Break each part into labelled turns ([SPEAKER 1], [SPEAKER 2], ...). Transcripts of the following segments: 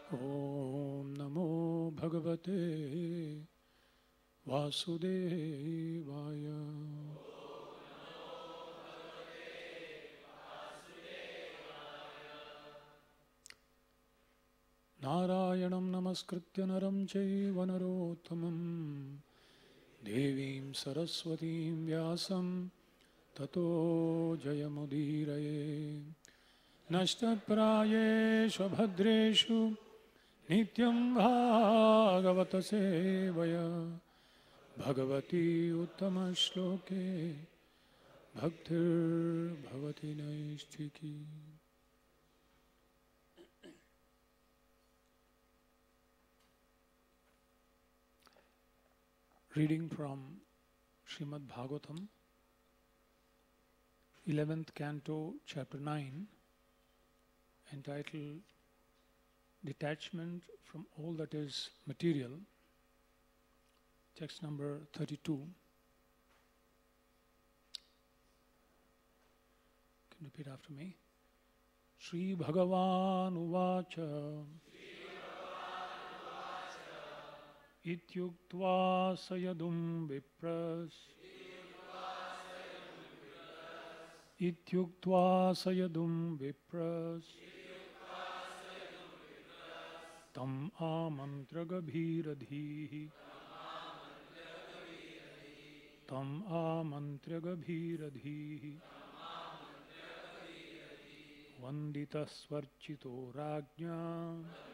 [SPEAKER 1] ॐ नमो भगवते वासुदेवाय। नारायणं नमस्कृत्य नरं चैव नरोत्तमं देवीं सरस्वतीं व्यासं ततो जयमुदीरये। नष्टप्रायेषु भद्रेषु नित्यं भागवत सेवया Bhagwati उत्तमश्लोके भक्तिर्भवति नैष्ठिकी। Reading from Srimad Bhagvatam, 11th Canto, Chapter 9, entitled Detachment from All That Is Material, text number 32. Can you repeat after me? Shri Bhagavan Uvacha Ityuktva Sayadum Vipras Ityuktva Sayadum Vipras Tam Amantragabhiradhihi Tam Amantragabhiradhihi Vandita Svarchito Rajna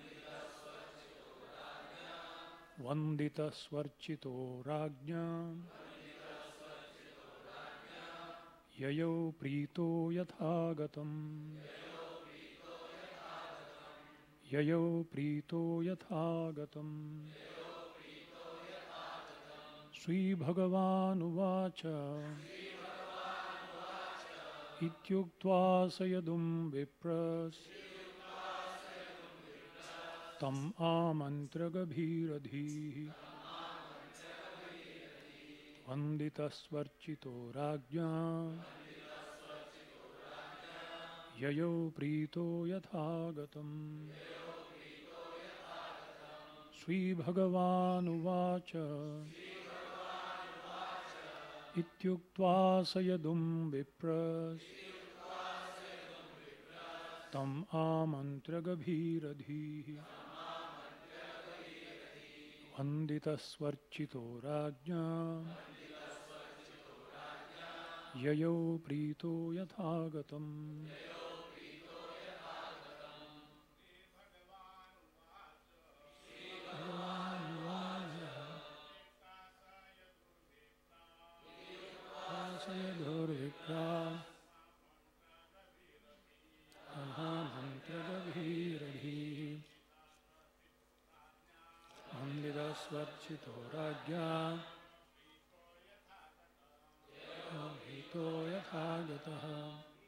[SPEAKER 1] Vandita Svarchito Rajna Yayo Prito Yathagatam Yayo Prito Yathagatam Sri Bhagavan Uvacha Ityuktva Sayadum Vipras Tam Amantragabhiradhihi Vandita Svarchito Rajna Yayo Prito Yathagatam Sri Bhagavan Uvacha Ityuktva Sayadum Vipras Tam Amantragabhiradhihi Vandita Svarchito Rajna Yayo Prito Yathagatam Sayadurvikra Ahamantragabhiradhihi Vandita Svarchito Rajna Hito Yathagataha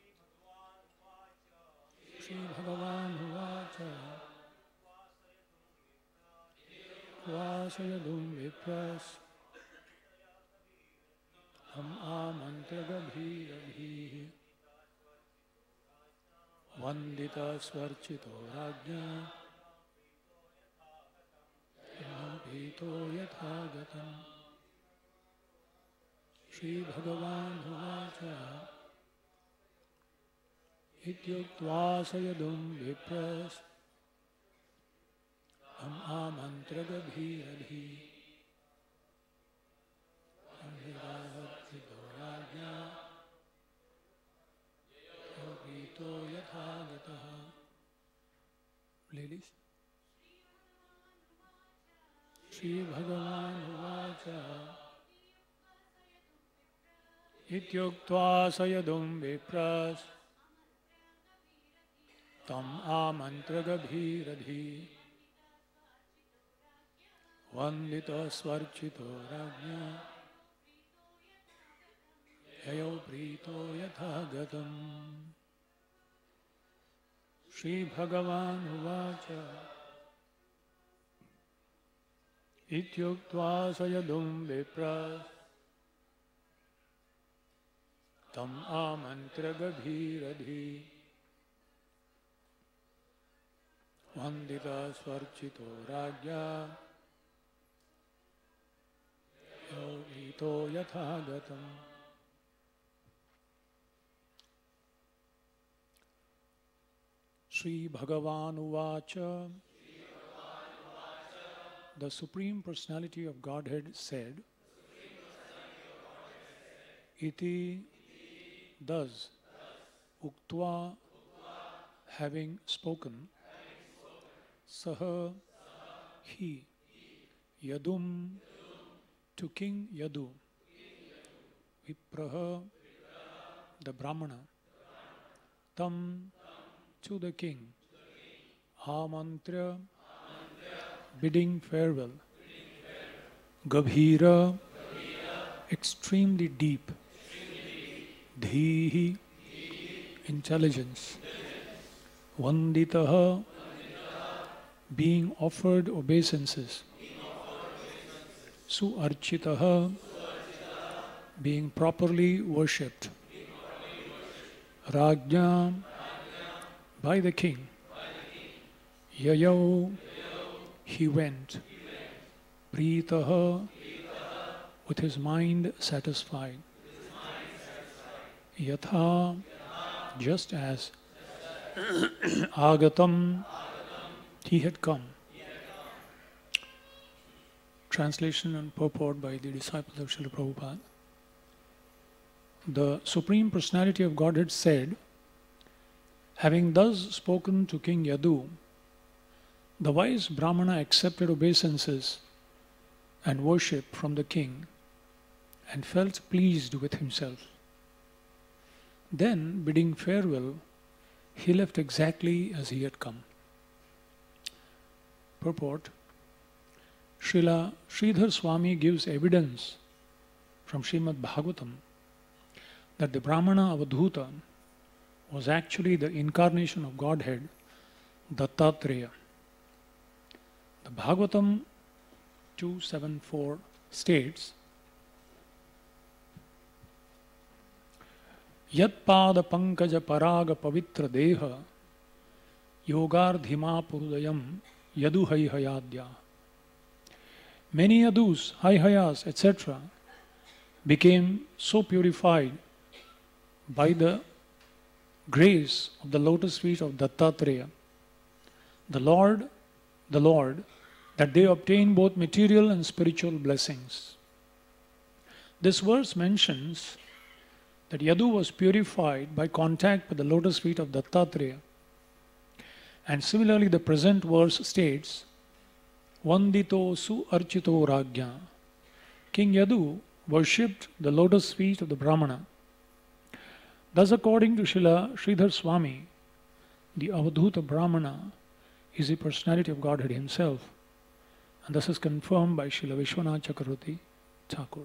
[SPEAKER 1] Shri Bhagavan Uvacha Vasayadum Vipras Tam Amantragabhiradhihi Vandita Svarchito Rajna Hito Yathagatam Shri Bhagavan Uvacha Ityuktva Sayadum Vipras Tam Amantragabhiradhihi Vandita Svarchito Rajna Hito Yathagataha. Ladies. Shri Bhagavan Uvacha Ityuktva Sayadum Vipras Tam Amantragabhiradhihi Vandita Svarchito Rajna Yayo Prito Yathagatam Shri Bhagavan Uvacha Ityuktva Sayadum Vipras Tam Amantragabhiradhihi Vandita Swarchito Ragya Yogito Yathagatam. Sri Bhagavan Uvacha. The Supreme Personality of Godhead said, Iti, thus, Uktva, having spoken, Saha, he, Yadum, to King Yadu, Vipraha, the Brahmana, Tam, to the king, Amantra, bidding farewell, Gabhira, extremely deep, Dhihi, intelligence, Vanditaha, being offered obeisances, Suarchitaha, being properly worshipped, Rajna, by the king, Yayo, he went, Pritaha, with his mind satisfied, Yatha, just as, Agatam, he had come. Translation and purport by the disciples of Srila Prabhupada. The Supreme Personality of Godhead said, having thus spoken to King Yadu, the wise Brahmana accepted obeisances and worship from the king and felt pleased with himself. Then, bidding farewell, he left exactly as he had come. Purport. Srila Sridhar Swami gives evidence from Srimad Bhagvatam that the Brahmana Avadhuta was actually the incarnation of Godhead, Dattatreya. The Bhagavatam 274 states, Yat pada pankaja paraga pavitra deha yogardhima purudayam yadu hayhayadya. Many yadus, hayhayas, etc. became so purified by the grace of the lotus feet of Dattatreya, the Lord, that they obtain both material and spiritual blessings. This verse mentions that Yadu was purified by contact with the lotus feet of Dattatreya. And similarly, the present verse states, Vandito su archito ragya. King Yadu worshipped the lotus feet of the Brahmana. Thus, according to Srila Sridhar Swami, the Avadhuta Brahmana is the personality of Godhead himself. And this is confirmed by Srila Vishwanath Chakravarti Thakur.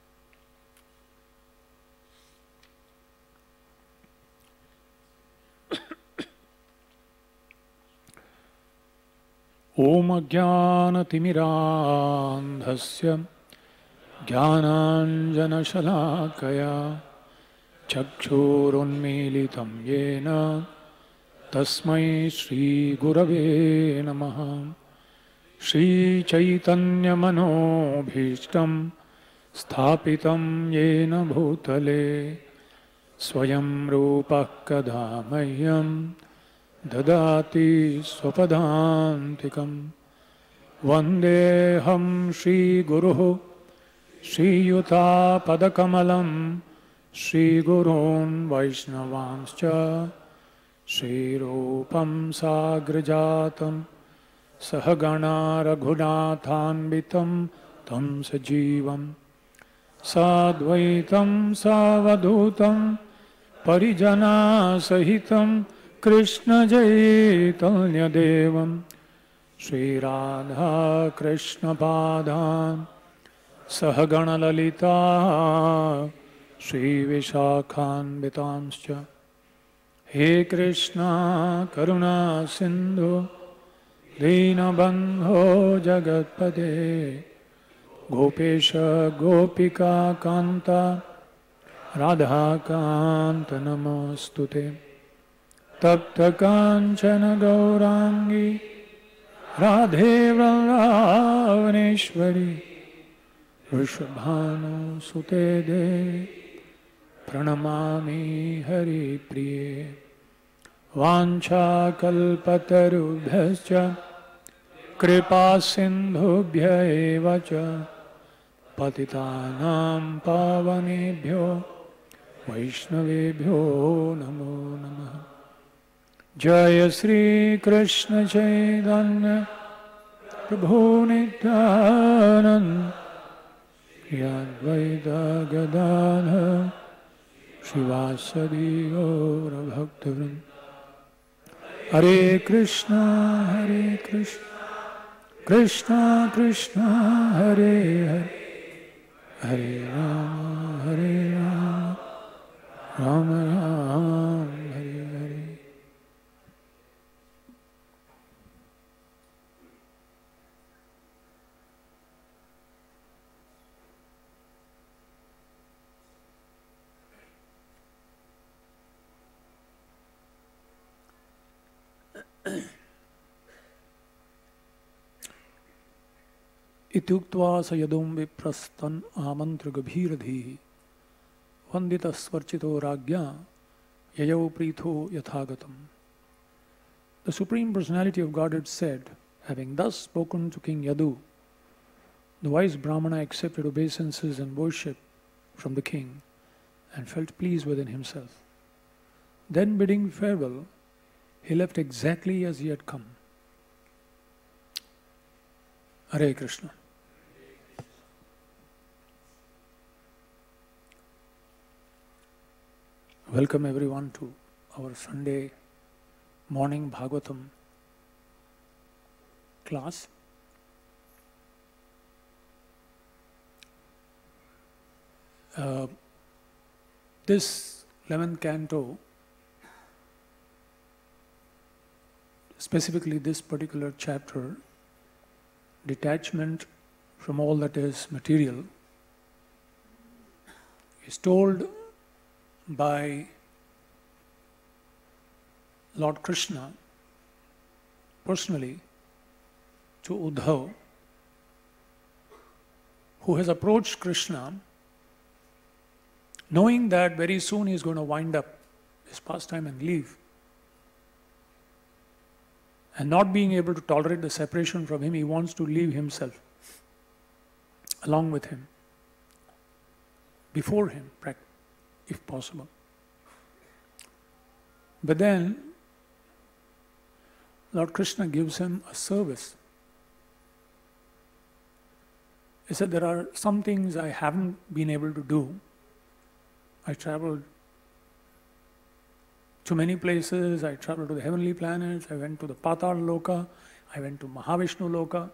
[SPEAKER 1] Om Ajnana Timirandhasya Jnananjana Shalakaya Chakshurunmilitam Yena Tasmai Shri Gurave Namaha. Shri Chaitanya Manobhishtam Sthapitam Yena Bhutale Swayam Rupa Kadamayyam Dadati Swapadantikam Vandeham Shri Guruhu Shri Yuta Padakamalam Shri Gurun Vaishnavanscha Shri Rupam Sagrajatam Sahagana Raghunathanvitam Tam Sajivam Sadvaitam Savadhutam Parijana Sahitam Krishna Chaitanya Devam Shri Radha Krishna Padhan Sahagana Lalita Shri Vishakhan Vitamscha. He Krishna Karuna Sindhu Dinabandho Jagatpade Gopesha Gopika Kanta Radha Kanta Namostute Tapta Kanchana Gaurangi Radhe Vrindavaneshwari Vrishabhanu Sute De Pranamami Hari Priye Vancha Kalpatarubhyascha Kripa Sindhubhya Evacha Patitanam Pavanebhyo Vaishnavebhyo Namo Namaha. Jaya Sri Krishna Chaitanya Prabhu Nityananda Yadvaita Gadadhara Shivasadi Gaura Bhaktavrinda. Hare Krishna, Krishna Krishna, Hare Hare, Hare Rama, Rama Rama, Hare Hare. Ityuktva sayadum viprastan amantra gabhiradhi vandita svarchito ragya yayav pritho yathagatam. The Supreme Personality of Godhead said, having thus spoken to King Yadu, the wise Brahmana accepted obeisances and worship from the king and felt pleased within himself. Then bidding farewell, he left exactly as he had come. Hare Krishna. Welcome everyone to our Sunday morning Bhagvatam class. This 11th canto, specifically this particular chapter, detachment from all that is material, is told by Lord Krishna personally to Uddhav, who has approached Krishna knowing that very soon he is going to wind up his pastime and leave, and not being able to tolerate the separation from him, he wants to leave himself along with him, before him, if possible. But then Lord Krishna gives him a service. He said, there are some things I haven't been able to do. I traveled to many places. I traveled to the heavenly planets. I went to the Patal Loka. I went to Mahavishnu Loka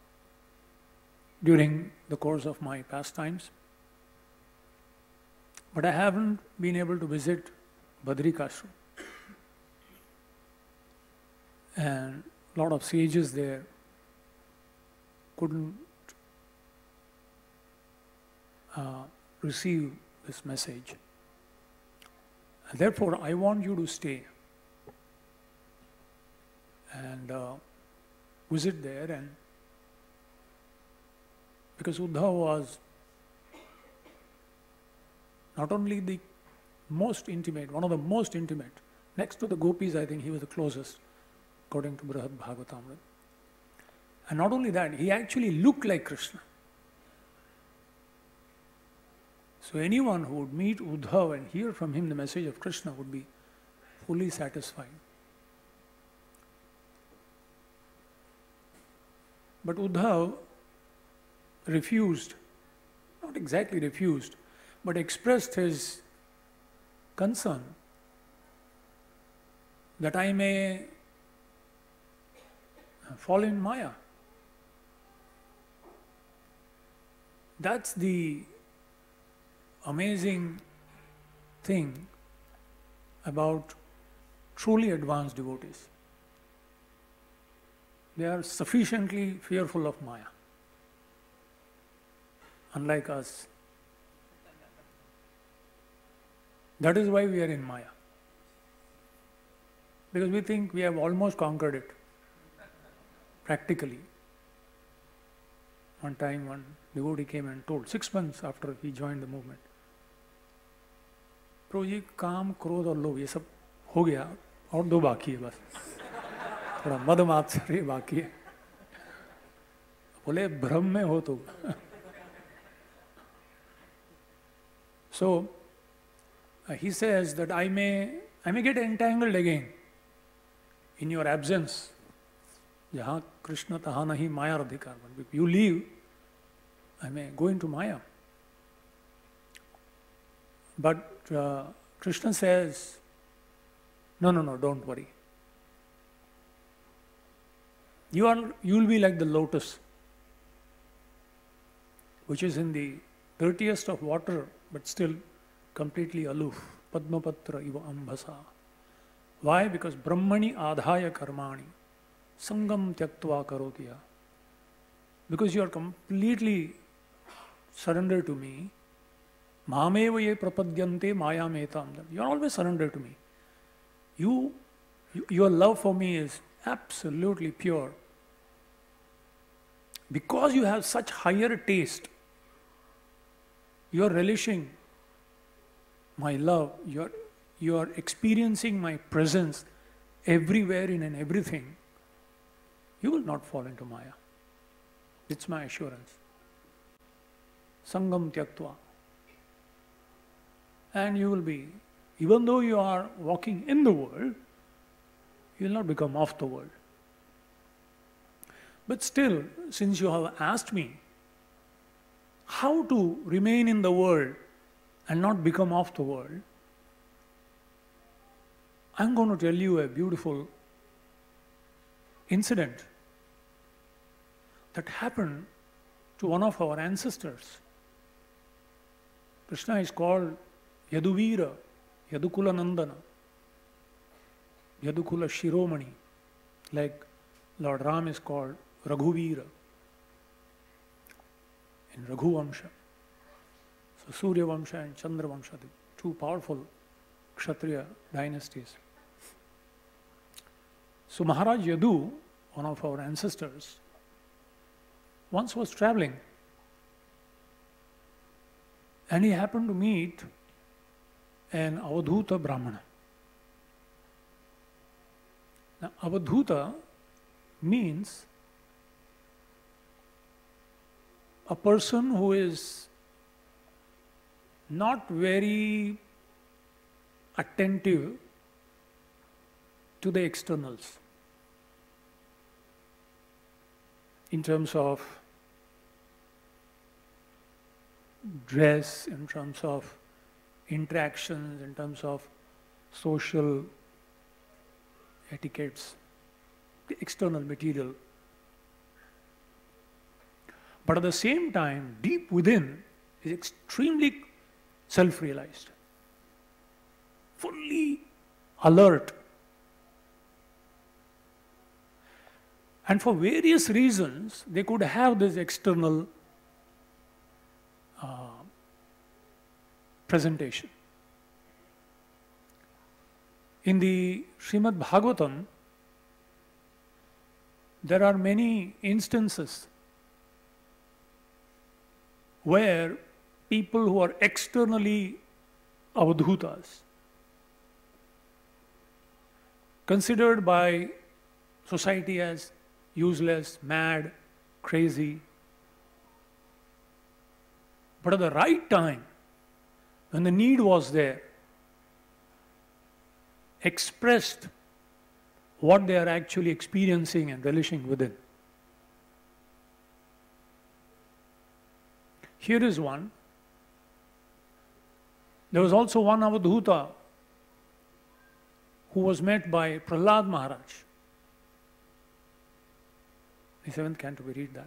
[SPEAKER 1] during the course of my pastimes. But I haven't been able to visit Badrikashram. And a lot of sages there couldn't receive this message. And therefore, I want you to stay and visit there. And because Uddhava was not only the most intimate, one of the most intimate, next to the gopis, I think he was the closest, according to Brihad Bhagavatam. And not only that, he actually looked like Krishna. So anyone who would meet Uddhav and hear from him the message of Krishna would be fully satisfied. But Uddhav refused, not exactly refused, but expressed his concern that I may fall in Maya. That's the amazing thing about truly advanced devotees. They are sufficiently fearful of Maya, unlike us. That is why we are in Maya. Because we think we have almost conquered it. practically. One time one devotee came and told, 6 months after he joined the movement, प्रभु जी काम क्रोध और लोभ ये सब हो गया और 2 बाकी है बस, थोड़ा मद मात्सर्य बाकी है. बोले भ्रम में हो तो. So he says that I may get entangled again in your absence. जहाँ कृष्ण तहाँ नहीं माया अधिकार. If you leave, I may go into Maya. But Krishna says, no, don't worry. You will be like the lotus, which is in the dirtiest of water, but still completely aloof. Padmapatra iva ambhasa. Why? Because Brahmani adhaya karmani sangam tyaktva karotiya. Because you are completely surrendered to me. Mameva ye prapadyante maya metam. You are always surrendered to me. Your love for me is absolutely pure. Because you have such higher taste, you are relishing my love, you are experiencing my presence everywhere in and everything, you will not fall into Maya. It's my assurance. Sangam tyaktva. And you will be, even though you are walking in the world, you will not become of the world. But still, since you have asked me how to remain in the world and not become of the world, I'm going to tell you a beautiful incident that happened to one of our ancestors. Krishna is called Yaduvira, Yadukula Nandana, Yadukula Shiromani, like Lord Ram is called Raghuvira in Raghu Vamsha. So Surya Vamsha and Chandra Vamsha, the 2 powerful Kshatriya dynasties. So Maharaj Yadu, one of our ancestors, once was traveling and he happened to meet an Avadhuta Brahmana. Now Avadhuta means a person who is not very attentive to the externals in terms of dress, in terms of interactions, in terms of social etiquettes, the external material. But at the same time, deep within is extremely self-realized, fully alert. And for various reasons, they could have this external presentation. In the Srimad Bhagvatam, there are many instances where people who are externally avadhutas, considered by society as useless, mad, crazy, but at the right time, when the need was there, expressed what they are actually experiencing and relishing within. Here is one. There was also one Avadhuta who was met by Prahlad Maharaj. In the 7th canto we read that.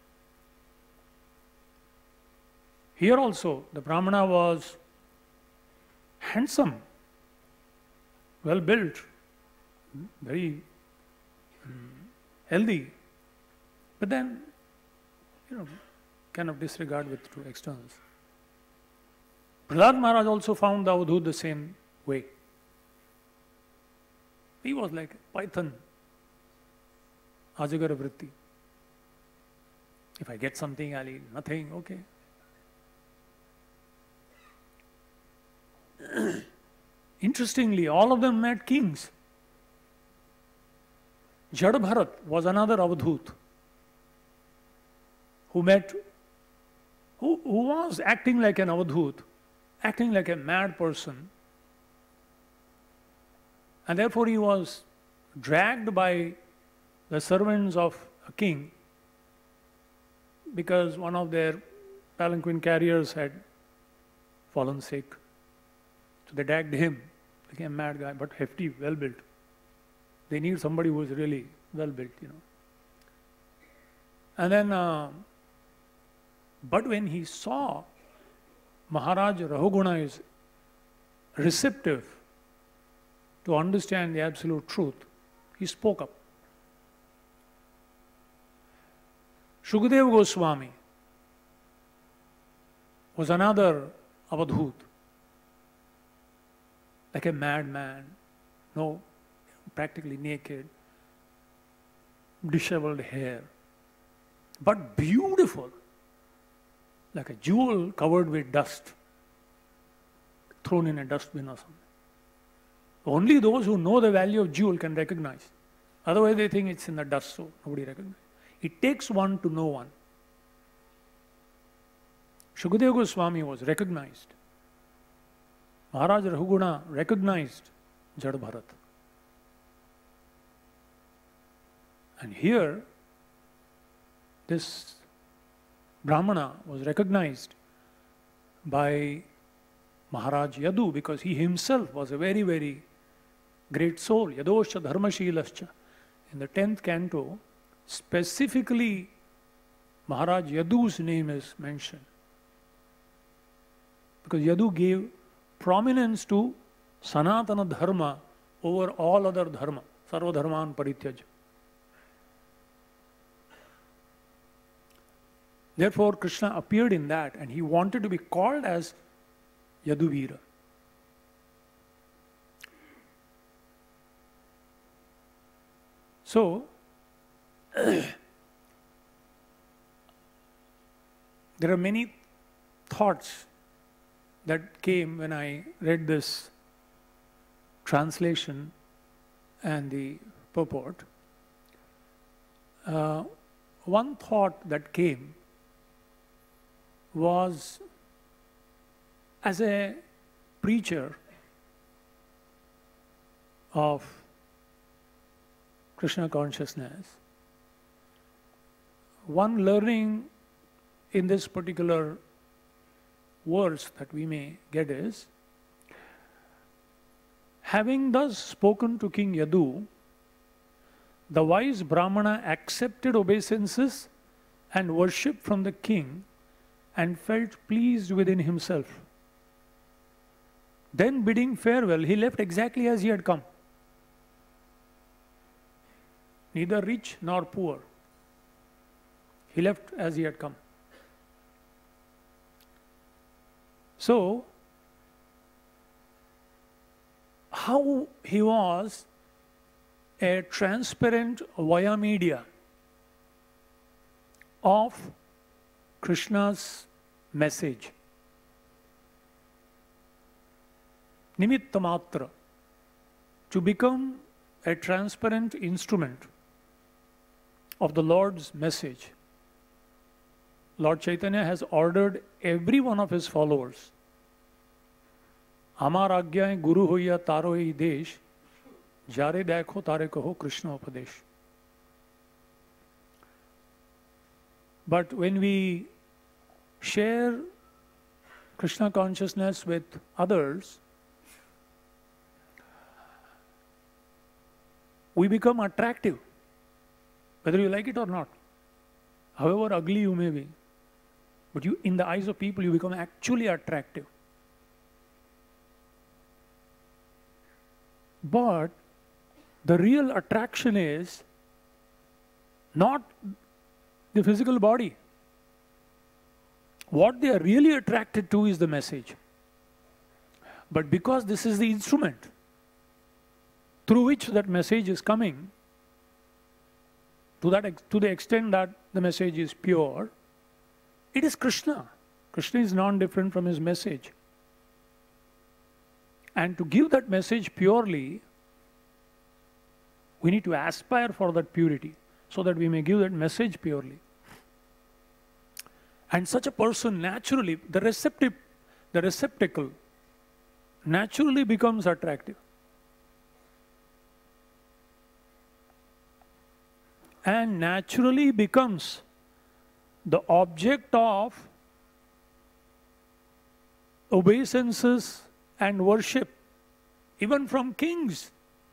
[SPEAKER 1] Here also the Brahmana was handsome, well built, very healthy, but then, kind of disregard with to externals. Prahlad Maharaj also found the Avadhut the same way. He was like a python, Ajagara vritti. If I get something, I'll eat. Nothing, okay. Interestingly, all of them met kings. Jad Bharat was another Avadhut who was acting like an Avadhut, acting like a mad person, and therefore he was dragged by the servants of a king because one of their palanquin carriers had fallen sick. So they dragged him, became a mad guy, but hefty, well built. They need somebody who is really well built, And then, but when he saw Maharaj Rahuguna is receptive to understand the absolute truth, he spoke up. Shukadeva Goswami was another Avadhut, like a madman, practically naked, disheveled hair, but beautiful, like a jewel covered with dust, thrown in a dustbin or something. Only those who know the value of jewel can recognize. Otherwise they think it's in the dust, so nobody recognizes. It takes one to know one. Shukadeva Goswami was recognized. Maharaj Rahuguna recognized Jad Bharat. And here, this Brahmana was recognized by Maharaj Yadu because he himself was a very, very great soul. Yadoscha dharmashilascha. In the 10th canto, specifically Maharaj Yadu's name is mentioned. Because Yadu gave prominence to Sanatana Dharma over all other dharma. Sarva dharman parityaj. Therefore, Krishna appeared in that and he wanted to be called as Yaduvira. So, there are many thoughts that came when I read this translation and the purport. One thought that came was, as a preacher of Krishna consciousness, one learning in this particular verse that we may get is, having thus spoken to King Yadu, the wise Brahmana accepted obeisances and worship from the king and felt pleased within himself. Then bidding farewell, he left exactly as he had come. Neither rich nor poor. He left as he had come. So, how he was a transparent via media of Krishna's message. Nimitta matra, to become a transparent instrument of the Lord's message. Lord Chaitanya has ordered every one of his followers, Amar agyaye guru hoya taro hi desh, jare dekho tare kaho Krishna upadesh. But when we share Krishna consciousness with others, we become attractive, whether you like it or not. However ugly you may be, but you, in the eyes of people, you become actually attractive. But the real attraction is not the physical body. What they are really attracted to is the message. But because this is the instrument through which that message is coming, to the extent that the message is pure, it is Krishna. Krishna is non-different from his message. And to give that message purely, we need to aspire for that purity so that we may give that message purely. And such a person naturally, the receptacle naturally becomes attractive. And naturally becomes the object of obeisances and worship, even from kings.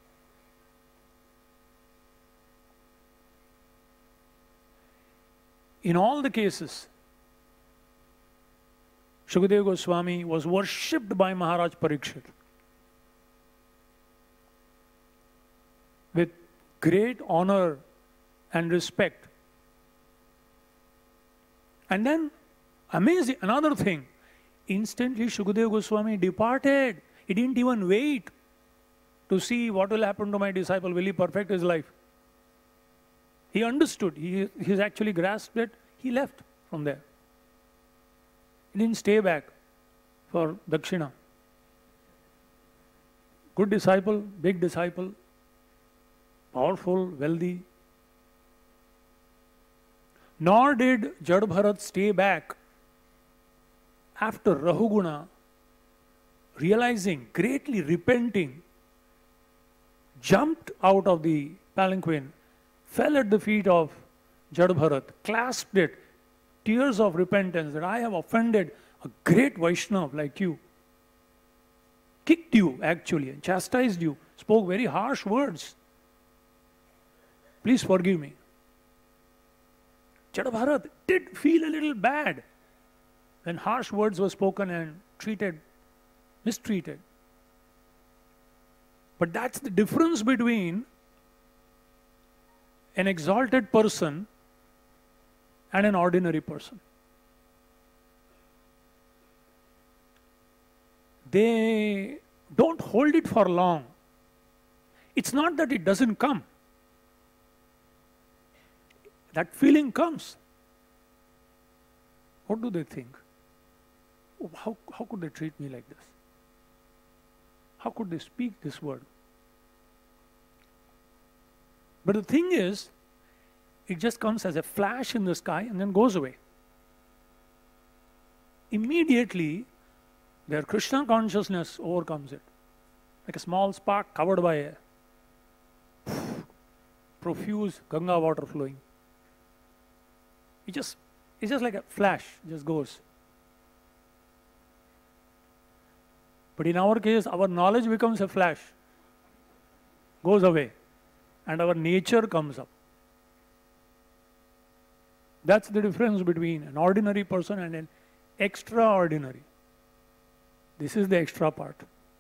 [SPEAKER 1] In all the cases, Shukadeva Goswami was worshipped by Maharaj Parikshit with great honor and respect. And then, amazing, another thing, instantly Shukadeva Goswami departed. He didn't even wait to see what will happen to my disciple. Will he perfect his life? He understood. He's actually grasped it. He left from there. He didn't stay back for Dakshina. Good disciple, big disciple, powerful, wealthy. Nor did Jad Bharat stay back after Rahuguna, realizing, greatly repenting, jumped out of the palanquin, fell at the feet of Jad Bharat, clasped it, tears of repentance that I have offended a great Vaishnava like you, kicked you actually, and chastised you, spoke very harsh words. Please forgive me. Jad Bharat did feel a little bad when harsh words were spoken and mistreated. But that's the difference between an exalted person and an ordinary person. They don't hold it for long. It's not that it doesn't come. That feeling comes. What do they think? Oh, how could they treat me like this? How could they speak this word? But the thing is, it just comes as a flash in the sky and then goes away. Immediately, their Krishna consciousness overcomes it. Like a small spark covered by a profuse Ganga water flowing. It's just like a flash, it just goes. But in our case, our knowledge becomes a flash, goes away, and our nature comes up. That's the difference between an ordinary person and an extraordinary. This is the extra part.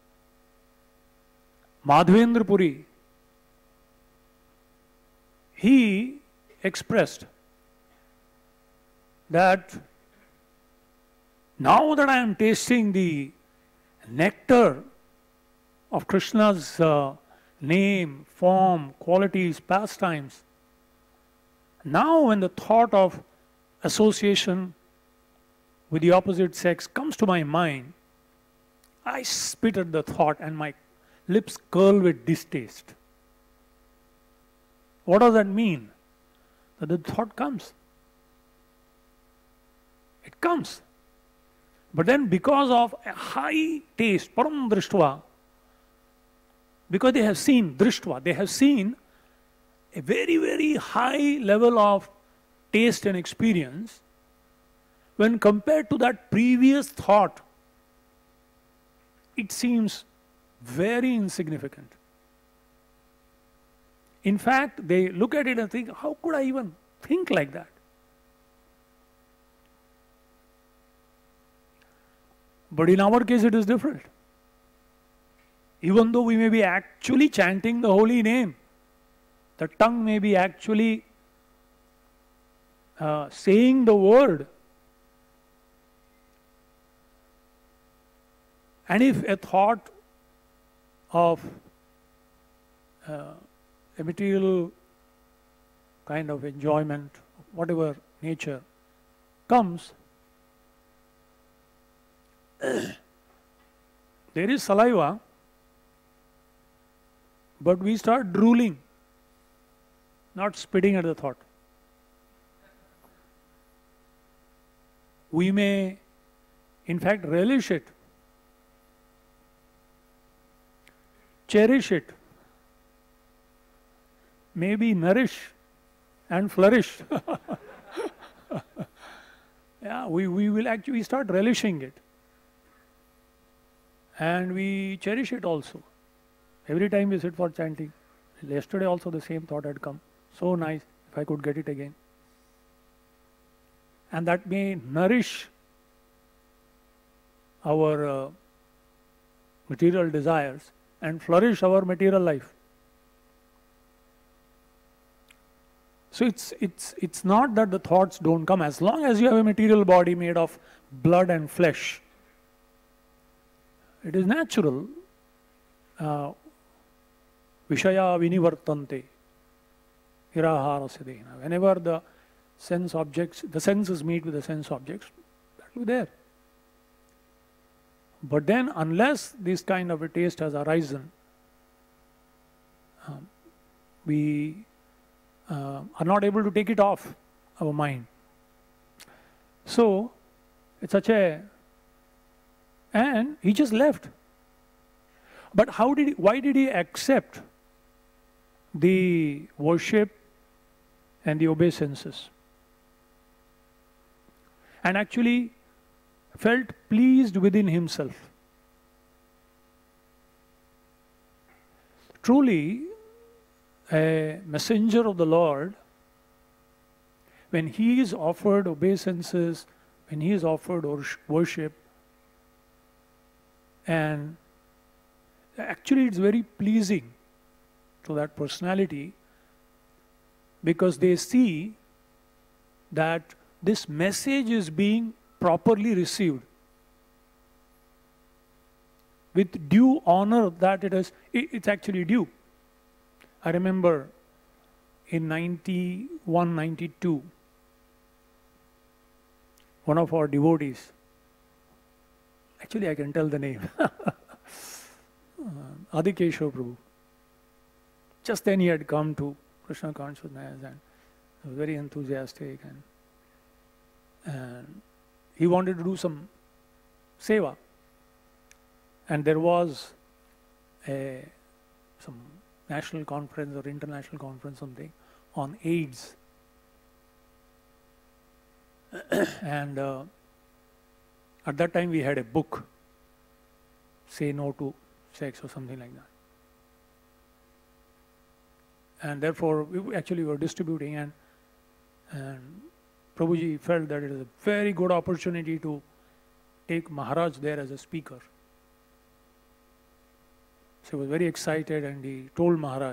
[SPEAKER 1] Madhavendra Puri, he expressed that now that I am tasting the nectar of Krishna's name, form, qualities, pastimes, now when the thought of association with the opposite sex comes to my mind, I spit at the thought and my lips curl with distaste. What does that mean? That the thought comes. It comes. But then because of a high taste, param drishtva, because they have seen drishtva, they have seen a very, very high level of taste and experience, when compared to that previous thought, it seems very insignificant. In fact, they look at it and think, how could I even think like that? But in our case, it is different. Even though we may be actually chanting the holy name, the tongue may be actually saying the word. And if a thought of a material kind of enjoyment, whatever nature comes, there is saliva, but we start drooling, not spitting at the thought. We may, in fact, relish it, cherish it, maybe nourish and flourish. Yeah, we will actually start relishing it. And we cherish it also. Every time we sit for chanting. Yesterday also the same thought had come. So nice, if I could get it again. And that may nourish our material desires and flourish our material life. So it's not that the thoughts don't come. As long as you have a material body made of blood and flesh, it is natural. Vishaya vinivartante hiraharasya dena. Whenever the senses meet with the sense objects, that will be there. But then, unless this kind of a taste has arisen, we are not able to take it off our mind. So, it's such a... And he just left. But why did he accept the worship and the obeisances? And actually felt pleased within himself. Truly, a messenger of the Lord, when he is offered obeisances, when he is offered worship, and actually it's very pleasing to that personality, because they see that this message is being properly received with due honor that it's actually due. I remember in 91, 92, one of our devotees, actually I can tell the name, Adikeshwar Prabhu. Just then he had come to Krishna consciousness and was very enthusiastic, and he wanted to do some seva. And there was some national conference or international conference, something, on AIDS. And at that time we had a book, Say No to Sex or something like that. And therefore we actually were distributing, and Prabhuji felt that it is a very good opportunity to take Maharaj there as a speaker. So he was very excited and he told Maharaj.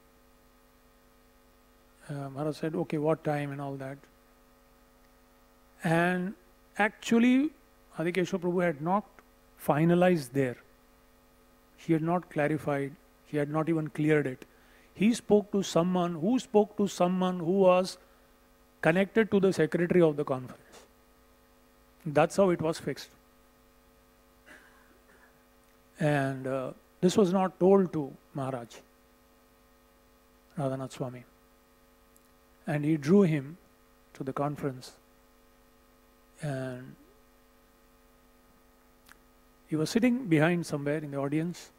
[SPEAKER 1] Maharaj said, okay, what time and all that. And actually, Adikeshwar Prabhu had not finalized there. He had not clarified. He had not even cleared it. He spoke to someone who was connected to the secretary of the conference. That's how it was fixed. And this was not told to Maharaj, Radhanath Swami. And he drew him to the conference. And he was sitting behind somewhere in the audience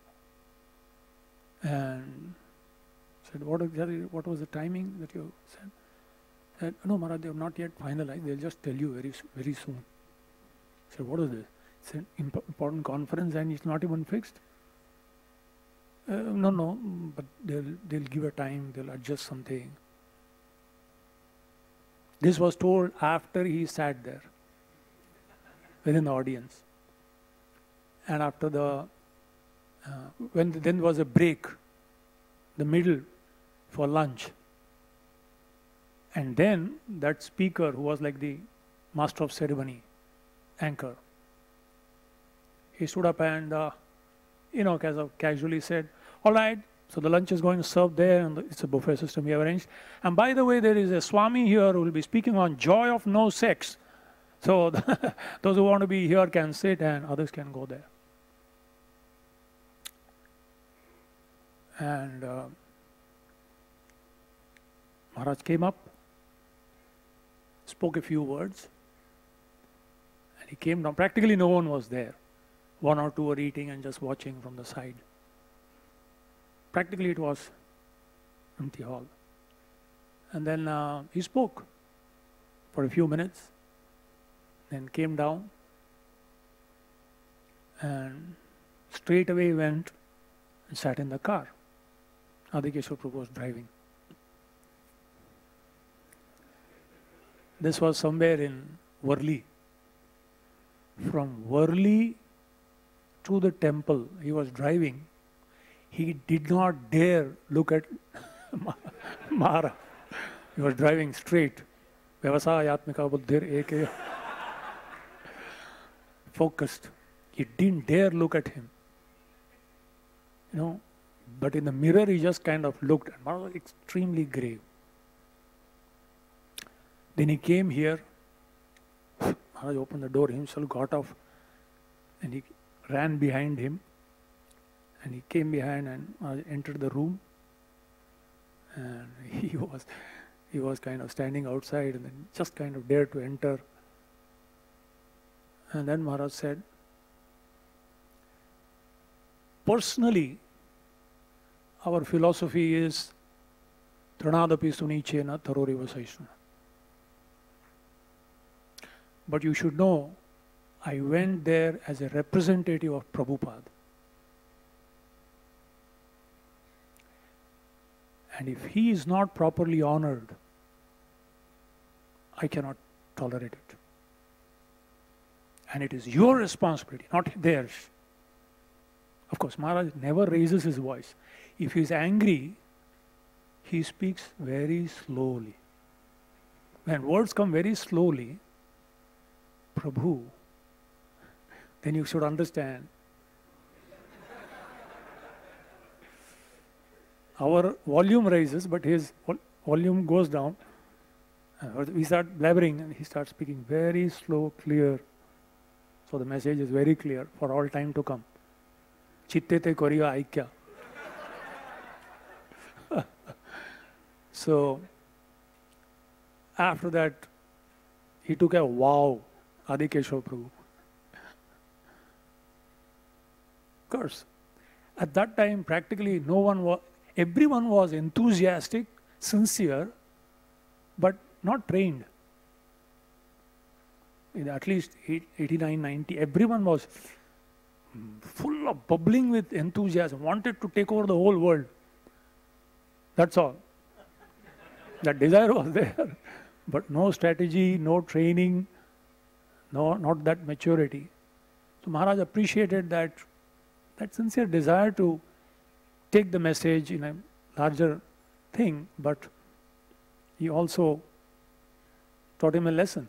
[SPEAKER 1] and said, what was the timing that you said? Said, no, Maharaj, they have not yet finalized. They'll just tell you very soon. I said, what is this? It's an important conference and it's not even fixed. No, but they'll give a time, they'll adjust something. This was told after he sat there within the audience. And after when then was a break, the middle for lunch. And then that speaker, who was like the master of ceremony, anchor, he stood up and, casually said, all right, So the lunch is going to serve there, and it's a buffet system we have arranged. And by the way, there is a Swami here who will be speaking on joy of no sex. So those who want to be here can sit, and others can go there. And Maharaj came up, spoke a few words, and he came down. Practically no one was there. One or two were eating and just watching from the side. Practically it was empty hall. And then he spoke for a few minutes, then came down and straight away went and sat in the car. Adikeshwar Prabhu was driving. This was somewhere in Worli. From Worli to the temple, he was driving. He did not dare look at Mara. He was driving straight. Vyavasayatmika buddhir eke. Focused. He didn't dare look at him. You know, but in the mirror he just kind of looked, and Mara was extremely grave. Then he came here. Maharaj opened the door himself, got off, and he ran behind him. And he came behind and entered the room. And he was kind of standing outside and then just kind of dared to enter. And then Maharaj said, personally, our philosophy is Tranadapi Sunichena Taroriva Saishna. But you should know, I went there as a representative of Prabhupada. And if he is not properly honored, I cannot tolerate it. And it is your responsibility, not theirs. Of course, Maharaj never raises his voice. If he is angry, he speaks very slowly. When words come very slowly, Prabhu, then you should understand. Our volume rises, but his volume goes down. We start blabbering, and he starts speaking very slow, clear. So the message is very clear for all time to come. Chittete koriya aikya. So, after that, he took a wow, Adikeshwar Prabhu. Of course, at that time, practically no one was, everyone was enthusiastic, sincere, but not trained. In at least 89, 90, everyone was full of bubbling with enthusiasm, wanted to take over the whole world. That's all. That desire was there, but no strategy, no training, not that maturity. So Maharaj appreciated that sincere desire to take the message in a larger thing, but he also taught him a lesson.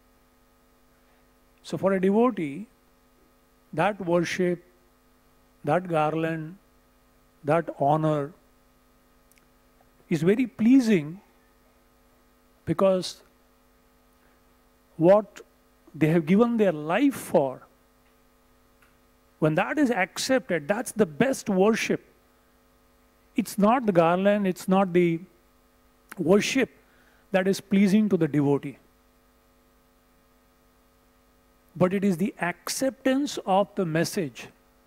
[SPEAKER 1] So for a devotee, that worship, that garland, that honor is very pleasing, because what they have given their life for, when that is accepted, that's the best worship. It's not the garland, it's not the worship that is pleasing to the devotee, but it is the acceptance of the message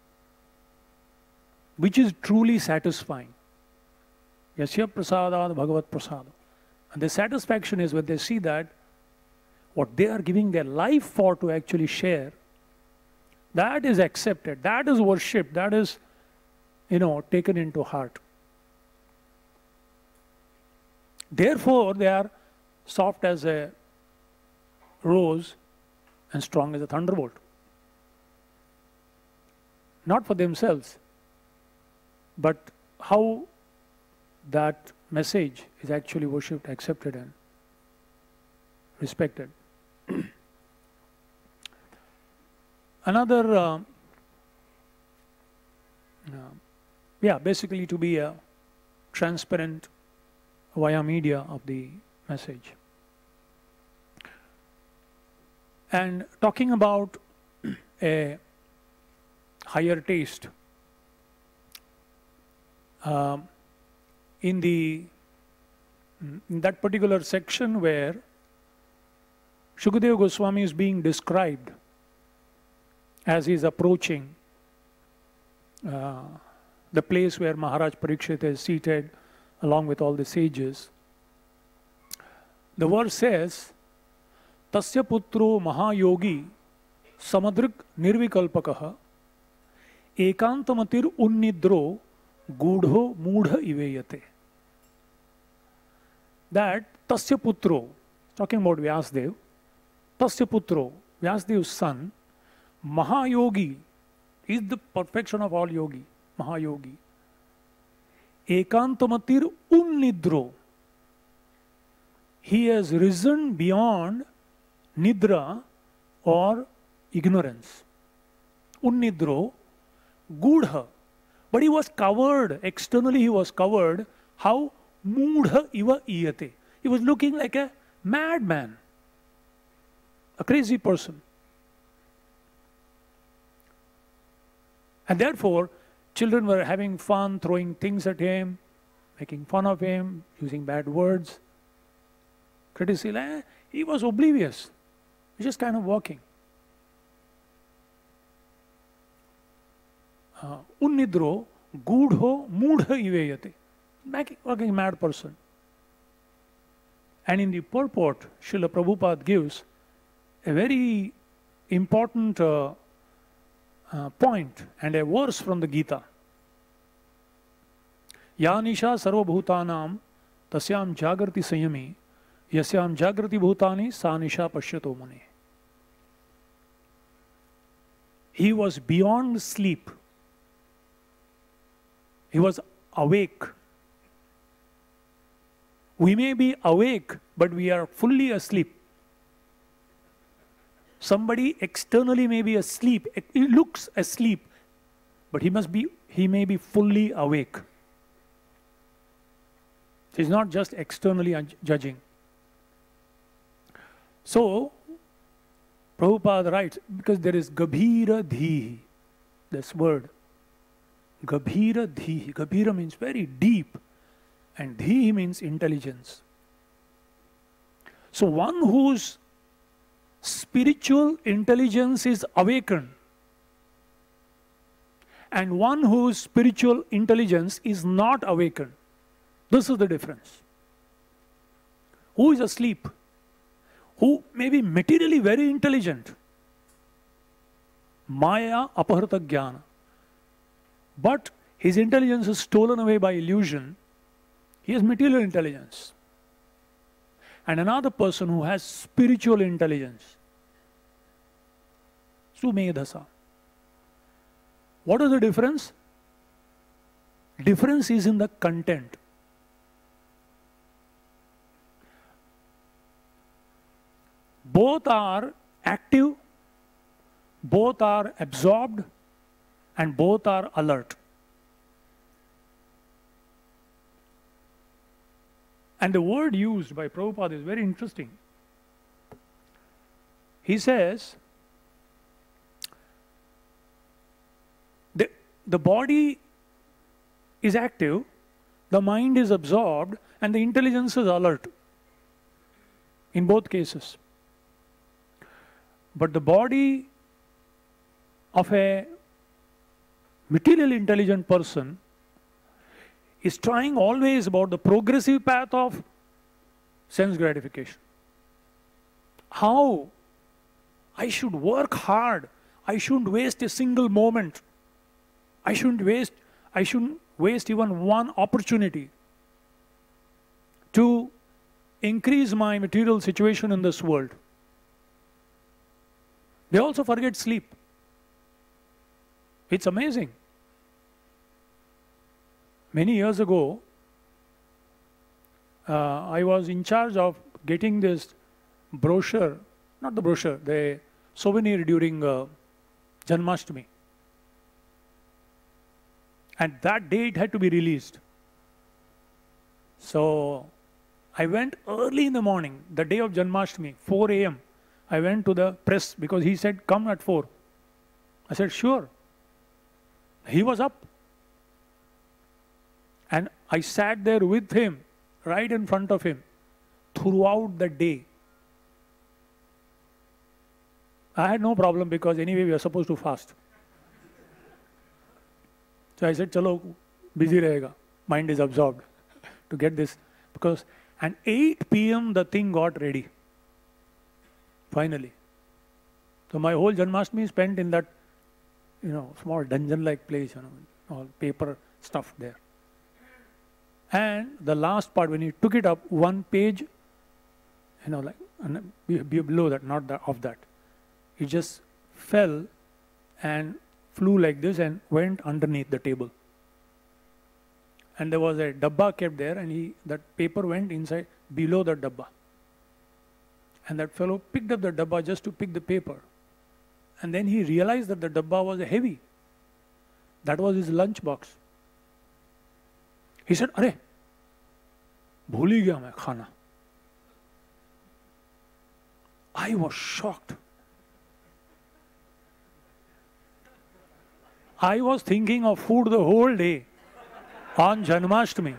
[SPEAKER 1] which is truly satisfying. Yasya prasadad bhagavat prasad. And the satisfaction is when they see that what they are giving their life for to actually share, that is accepted, that is worship, that is, taken into heart. Therefore, they are soft as a rose and strong as a thunderbolt. Not for themselves, but how that message is actually worshipped, accepted, and respected. Another, yeah, basically to be a transparent via media of the message. And talking about a higher taste, in that particular section where Shukadeva Goswami is being described as he is approaching the place where Maharaj Parikshit is seated along with all the sages, the verse says, Tasya putro mahayogi samadrik nirvikalpakaha ekantamatir unnidro gudho mudha iveyate. That Tasya putro, talking about Vyasdev, Tasya putro, Vyasdev's son, Mahayogi, is the perfection of all yogi, Mahayogi. Ekantamatir unnidro, he has risen beyond nidra or ignorance. Unnidro, gudha, but he was covered, externally he was covered, how? Mudha iva iyate. He was looking like a madman, a crazy person. And therefore, children were having fun, throwing things at him, making fun of him, using bad words, criticism. He was oblivious. He was just kind of walking. Unnidro gudho mudha iveyate. Walking mad person. And in the purport, Srila Prabhupada gives a very important point and a verse from the Gita. Ya nisha sarva bhutanam tasyam jagrati sanyami yasyam jagrati bhutani sa nisha pashyato mune. He was beyond sleep. He was awake. We may be awake, but we are fully asleep. Somebody externally may be asleep. He looks asleep, but he may be fully awake. He's not just externally judging. So, Prabhupada writes, because there is Gabhira Dhihi, this word. Gabhira Dhihi. Gabhira means very deep. And Dhihi means intelligence. So one whose spiritual intelligence is awakened and one whose spiritual intelligence is not awakened. This is the difference. Who is asleep? Who may be materially very intelligent. Maya apahrita jnana. But his intelligence is stolen away by illusion. He has material intelligence. And another person who has spiritual intelligence. Sumedhasa. What is the difference? Difference is in the content. Both are active, both are absorbed, and both are alert. And the word used by Prabhupada is very interesting. He says, the body is active, the mind is absorbed, and the intelligence is alert. In both cases. But the body of a material intelligent person is trying always about the progressive path of sense gratification. How I should work hard. I shouldn't waste a single moment. I shouldn't waste even one opportunity to increase my material situation in this world. They also forget sleep. It's amazing. Many years ago, I was in charge of getting this brochure, not the brochure, the souvenir during Janmashtami. And that day it had to be released. So I went early in the morning, the day of Janmashtami, 4 a.m. I went to the press because he said, come at 4. I said, sure. He was up. And I sat there with him, right in front of him, throughout the day. I had no problem because anyway we are supposed to fast. So I said, chalo, busy rahega. Mind is absorbed to get this. Because at 8 p.m. the thing got ready. Finally. So my whole Janmashtami spent in that, small dungeon-like place, all paper stuff there. And the last part, when he took it up, one page, like below that, not of that, it just fell and flew like this and went underneath the table. And there was a dabba kept there, and that paper went inside, below the dabba. And that fellow picked up the dabba just to pick the paper. And then he realized that the dabba was heavy. That was his lunch box. He said, "Arey, bhul hi gaya main khana." I was shocked. I was thinking of food the whole day on Janmashtami.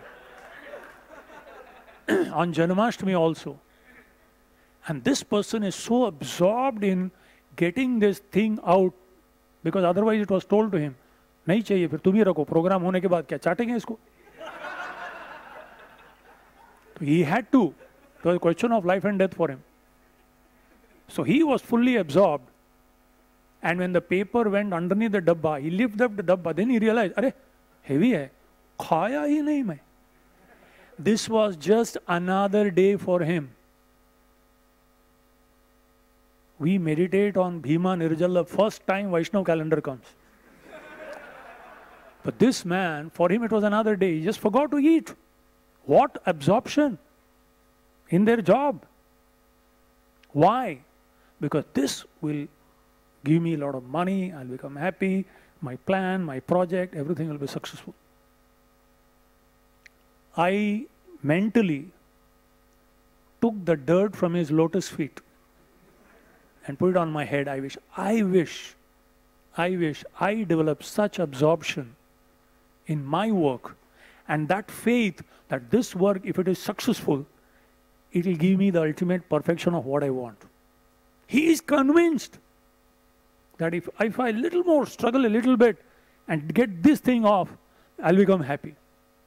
[SPEAKER 1] On Janmashtami also. And this person is so absorbed in getting this thing out, because otherwise it was told to him, नहीं चाहिए फिर तुम ही रखो, programme होने के बाद क्या चाटेंगे इसको? So he had to. It was a question of life and death for him. So he was fully absorbed. And when the paper went underneath the dabba, he lifted up the dabba. Then he realized, अरे heavy है, खाया ही नहीं मैं. This was just another day for him. We meditate on Bhima Nirjala first time Vaishnav calendar comes. But this man, for him it was another day. He just forgot to eat. What absorption in their job. Why? Because this will give me a lot of money, I'll become happy, my plan, my project, everything will be successful. I mentally took the dirt from his lotus feet and put it on my head. I wish I developed such absorption in my work and that faith that this work, if it is successful, it will give me the ultimate perfection of what I want. He is convinced that if I little more struggle a little bit and get this thing off, I'll become happy.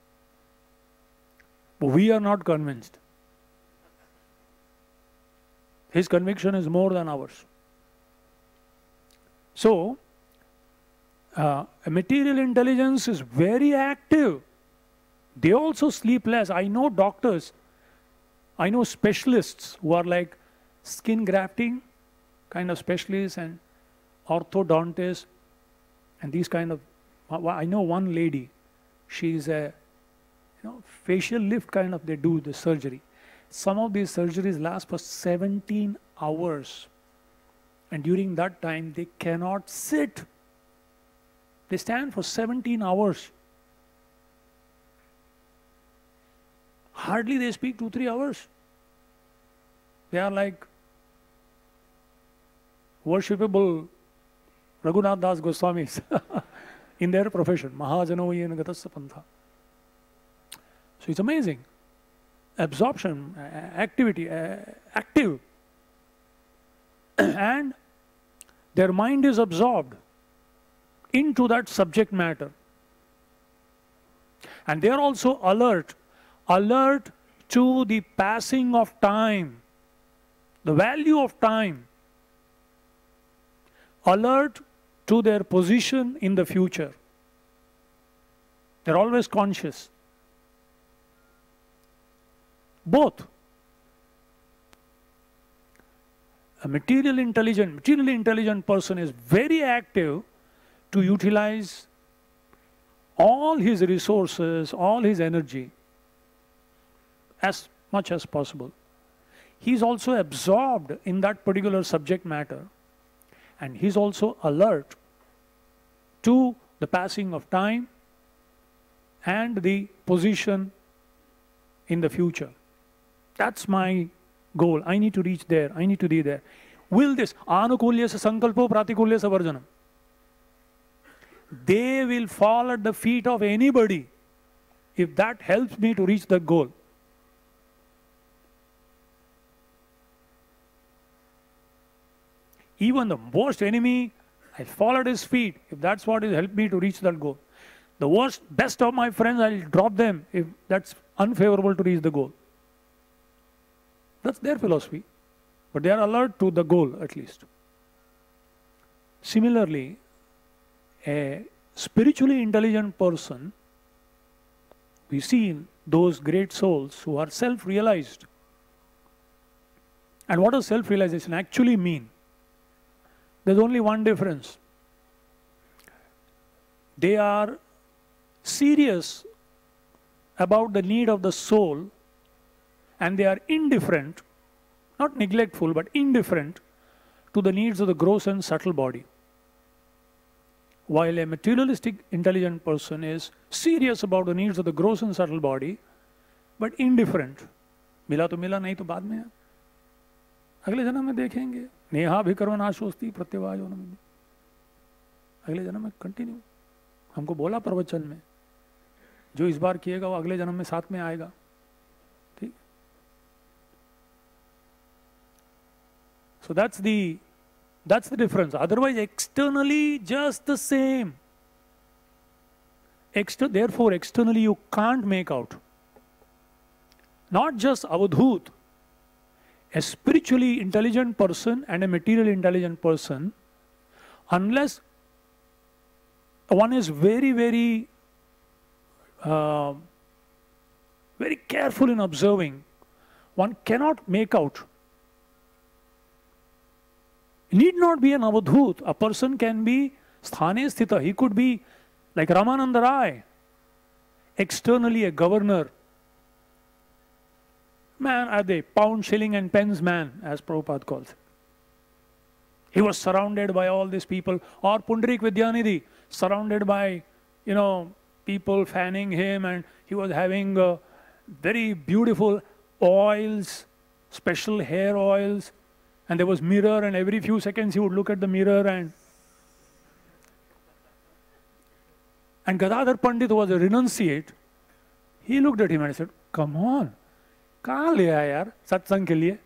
[SPEAKER 1] But we are not convinced. His conviction is more than ours. So, material intelligence is very active. They also sleep less. I know doctors, I know specialists who are like skin grafting kind of specialists and orthodontists and these kind of, I know one lady, she's a facial lift kind of, they do the surgery. Some of these surgeries last for 17 hours. And during that time, they cannot sit. They stand for 17 hours. Hardly they speak 2-3 hours. They are like worshipable Raghunath Das Goswamis in their profession. Mahajano yen gatasya pantha. So it's amazing. Absorption, activity, active. And their mind is absorbed into that subject matter. And they are also alert to the passing of time, the value of time, alert to their position in the future. They're always conscious. Both. A materially intelligent person is very active to utilize all his resources, all his energy as much as possible. He is also absorbed in that particular subject matter, and he is also alert to the passing of time and the position in the future. That's my goal. I need to reach there. I need to be there. Will this anukulyasa sankalpo pratikulyasa varjanam? They will fall at the feet of anybody if that helps me to reach the goal. Even the worst enemy, I fall at his feet if that's what will help me to reach that goal. The worst, best of my friends, I'll drop them if that's unfavorable to reach the goal. That's their philosophy. But they are alert to the goal at least. Similarly, a spiritually intelligent person, we see those great souls who are self-realized. And what does self-realization actually mean? There's only one difference. They are serious about the need of the soul, and they are indifferent, not neglectful, but indifferent to the needs of the gross and subtle body. While a materialistic intelligent person is serious about the needs of the gross and subtle body, but indifferent. मिला तो मिला, नहीं तो बाद में अगले जन्म में देखेंगे. नेहा भिकर्वनाशोस्ति प्रत्यवायो नमः. अगले जन्म में कंटिन्यू. हमको बोला प्रवचन में, जो इस बार किएगा वो अगले जन्म में साथ में आएगा. ठीक. So that's the difference. Otherwise, externally just the same. Therefore, externally you can't make out. Not just avadhut. A spiritually intelligent person and a materially intelligent person, unless one is very, very, very careful in observing, one cannot make out. Need not be an avadhut. A person can be sthane sthita. He could be like Ramananda Rai, externally a governor. Man, are they pound, shilling and pence man, as Prabhupada calls it. He was surrounded by all these people. Or Pundarik Vidyanidhi, surrounded by, people fanning him, and he was having very beautiful oils, special hair oils, and there was mirror, and every few seconds he would look at the mirror, and Gadadhar Pandit was a renunciate. He looked at him and said, "Come on, कहाँ ले आया यार सत्संग के लिए?"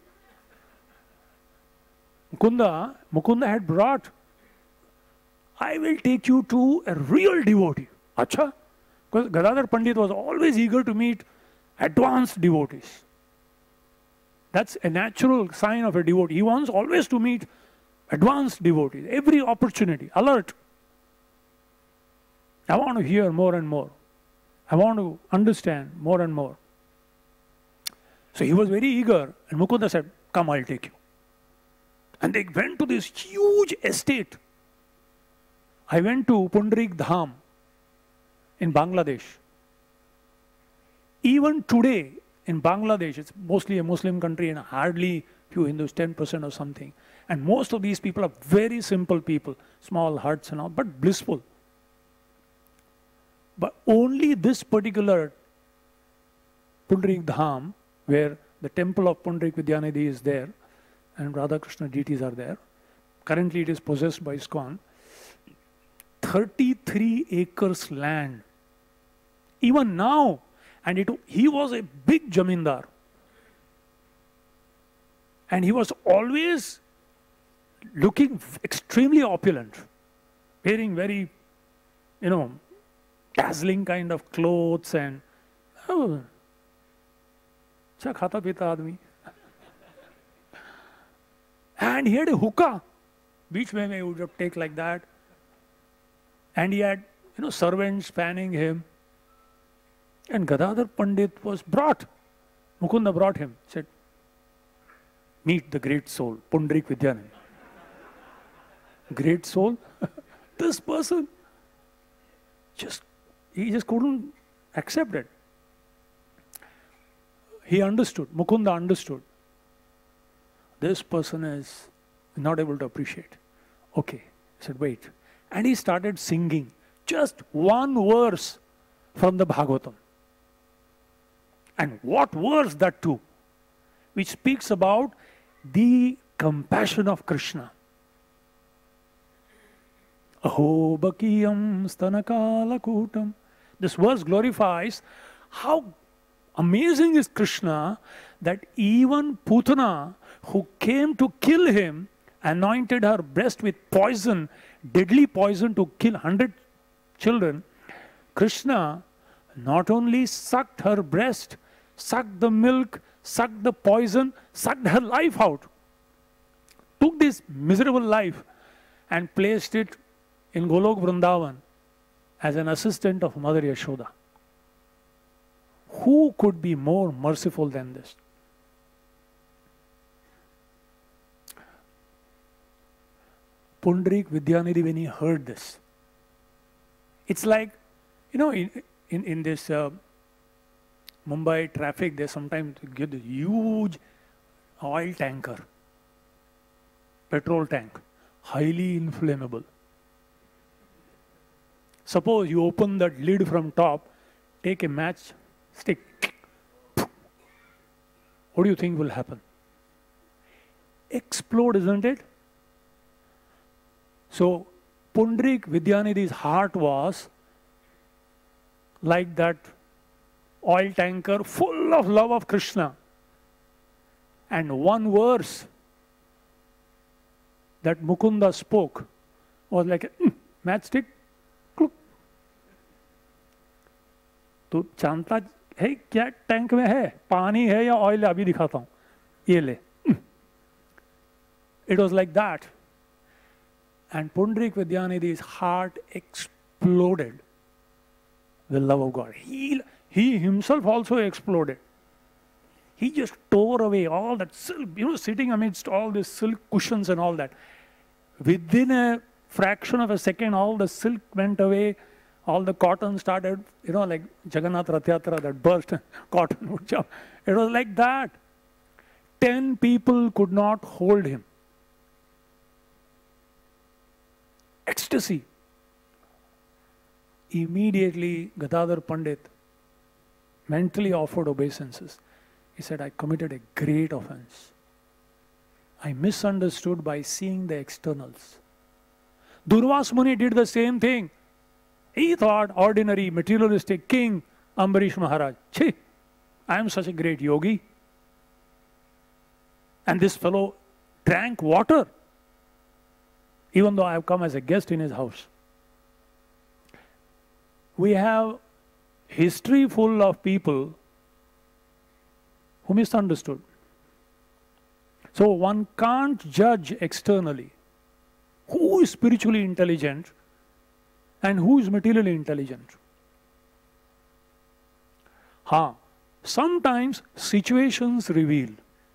[SPEAKER 1] Mukunda had brought, "I will take you to a real devotee." Acha? Because Gadadhar Pandit was always eager to meet advanced devotees. That's a natural sign of a devotee. He wants always to meet advanced devotees. Every opportunity, alert. I want to hear more and more. I want to understand more and more. So he was very eager, and Mukunda said, "Come, I'll take you." And they went to this huge estate. I went to Pundarik Dham in Bangladesh. Even today in Bangladesh, it's mostly a Muslim country and hardly few Hindus, 10% or something. And most of these people are very simple people, small huts and all, but blissful. But only this particular Pundarik Dham, where the temple of Pundarik Vidyanidhi is there, and Radha Krishna deities are there. Currently it is possessed by ISKCON. 33 acres land. Even now, and he was a big jamindar. And he was always looking extremely opulent, wearing very, dazzling kind of clothes and, अच्छा खाता पीता आदमी. And he had a hookah. Beach mein he would take like that. And he had, servants fanning him. And Gadadhar Pandit was brought. Mukunda brought him. Said, "Meet the great soul, Pundarik Vidyanidhi." Great soul? This person, he just couldn't accept it. He understood. Mukunda understood. This person is not able to appreciate. Okay. He said, "Wait." And he started singing just one verse from the Bhagvatam. And what verse that too? Which speaks about the compassion of Krishna. Aho bakiyam stanakala kutam. This verse glorifies how amazing is Krishna that even Putana, who came to kill him, anointed her breast with poison, deadly poison to kill 100 children. Krishna not only sucked her breast, sucked the milk, sucked the poison, sucked her life out, took this miserable life and placed it in Golok Vrindavan as an assistant of Mother Yashoda. Who could be more merciful than this? Pundrik Vidyanidhi, when he heard this, it's like, you know, in this Mumbai traffic, they sometimes get this huge oil tanker, petrol tank, highly inflammable. Suppose you open that lid from top, take a match stick. What do you think will happen? Explode, isn't it? So, Pundrik Vidyanidhi's heart was like that oil tanker full of love of Krishna. And one verse that Mukunda spoke was like a matchstick. तो जानता है क्या tank में है, पानी है या oil है, अभी दिखाता हूँ, ये ले. It was like that. And Pundrik Vidyanidhi's heart exploded with love of God. He himself also exploded. He just tore away all that silk, you know, sitting amidst all these silk cushions and all that. Within a fraction of a second, all the silk went away. All the cotton started, you know, like Jagannath Rath Yatra that burst, cotton would jump. It was like that. 10 people could not hold him. Ecstasy. Immediately, Gadadhar Pandit mentally offered obeisances. He said, I committed a great offense. I misunderstood by seeing the externals. Durvas Muni did the same thing. He thought ordinary, materialistic king, Ambarish Maharaj. Chhi, I am such a great yogi. And this fellow drank water, even though I have come as a guest in his house. We have history full of people who misunderstood. So one can't judge externally who is spiritually intelligent and who is materially intelligent. Sometimes situations reveal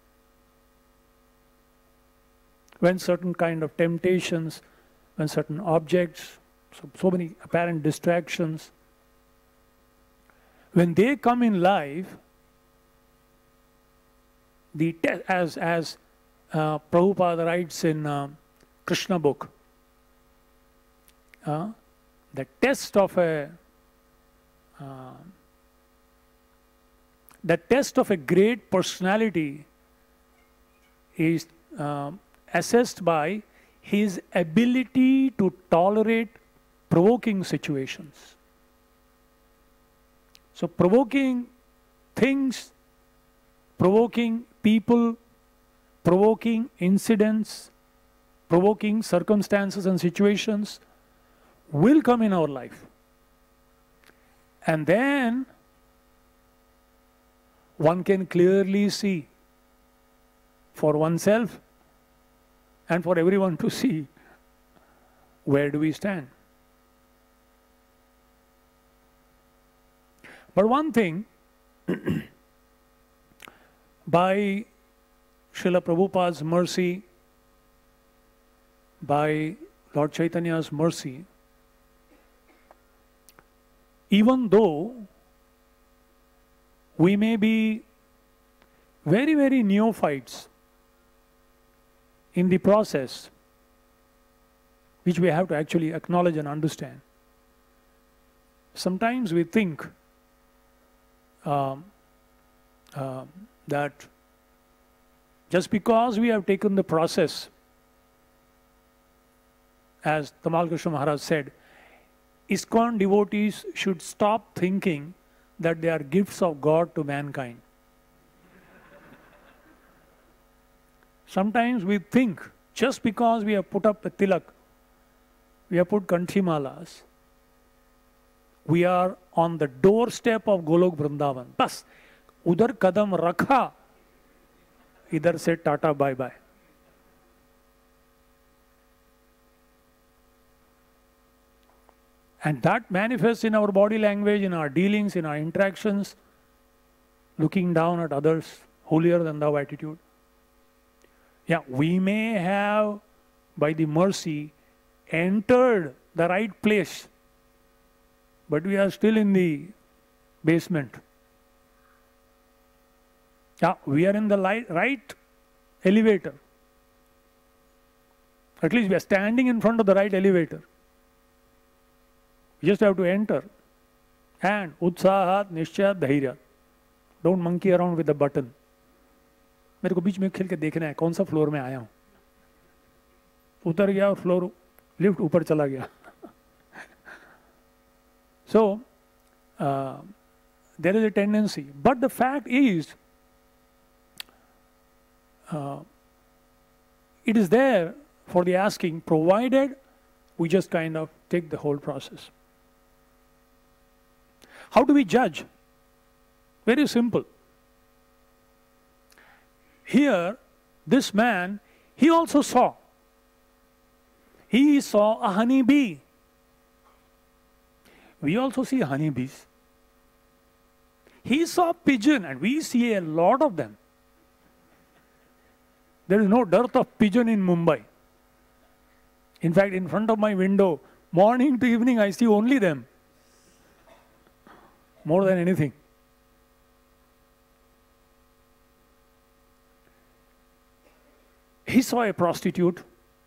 [SPEAKER 1] when certain kind of temptations, when certain objects, so many apparent distractions, when they come in life, as Prabhupada writes in Krishna book, the test of a great personality is assessed by his ability to tolerate provoking situations. So provoking things, provoking people, provoking incidents, provoking circumstances and situations will come in our life. And then one can clearly see for oneself and for everyone to see, where do we stand? But one thing, by Srila Prabhupada's mercy, by Lord Chaitanya's mercy, even though we may be very, very neophytes in the process, which we have to actually acknowledge and understand, sometimes we think that just because we have taken the process, as Tamal Krishna Maharaj said, ISKCON devotees should stop thinking that they are gifts of God to mankind. Sometimes we think, just because we have put up a tilak, we have put kanchimalas, we are on the doorstep of Golok Vrindavan. Bas, udhar kadam rakha, idhar se tata bye bye. And that manifests in our body language, in our dealings, in our interactions, looking down at others, holier than thou attitude. Yeah, we may have, by the mercy, entered the right place, but we are still in the basement. Yeah, we are in the right elevator. At least we are standing in front of the right elevator. You just have to enter. And utsahat, nishchat, dhairya. Don't monkey around with the button. मेरे को बीच में खेल के देखना है कौन सा floor में आया हूँ. उतर गया और फ्लोर लिफ्ट ऊपर चला गया. So there is a tendency, but the fact is it is there for the asking, provided we just kind of take the whole process. How do we judge? Very simple. Here, this man, he also saw. He saw a honey bee. We also see honeybees. He saw pigeon, and we see a lot of them. There is no dearth of pigeon in Mumbai. In fact, in front of my window, morning to evening, I see only them. More than anything. He saw a prostitute.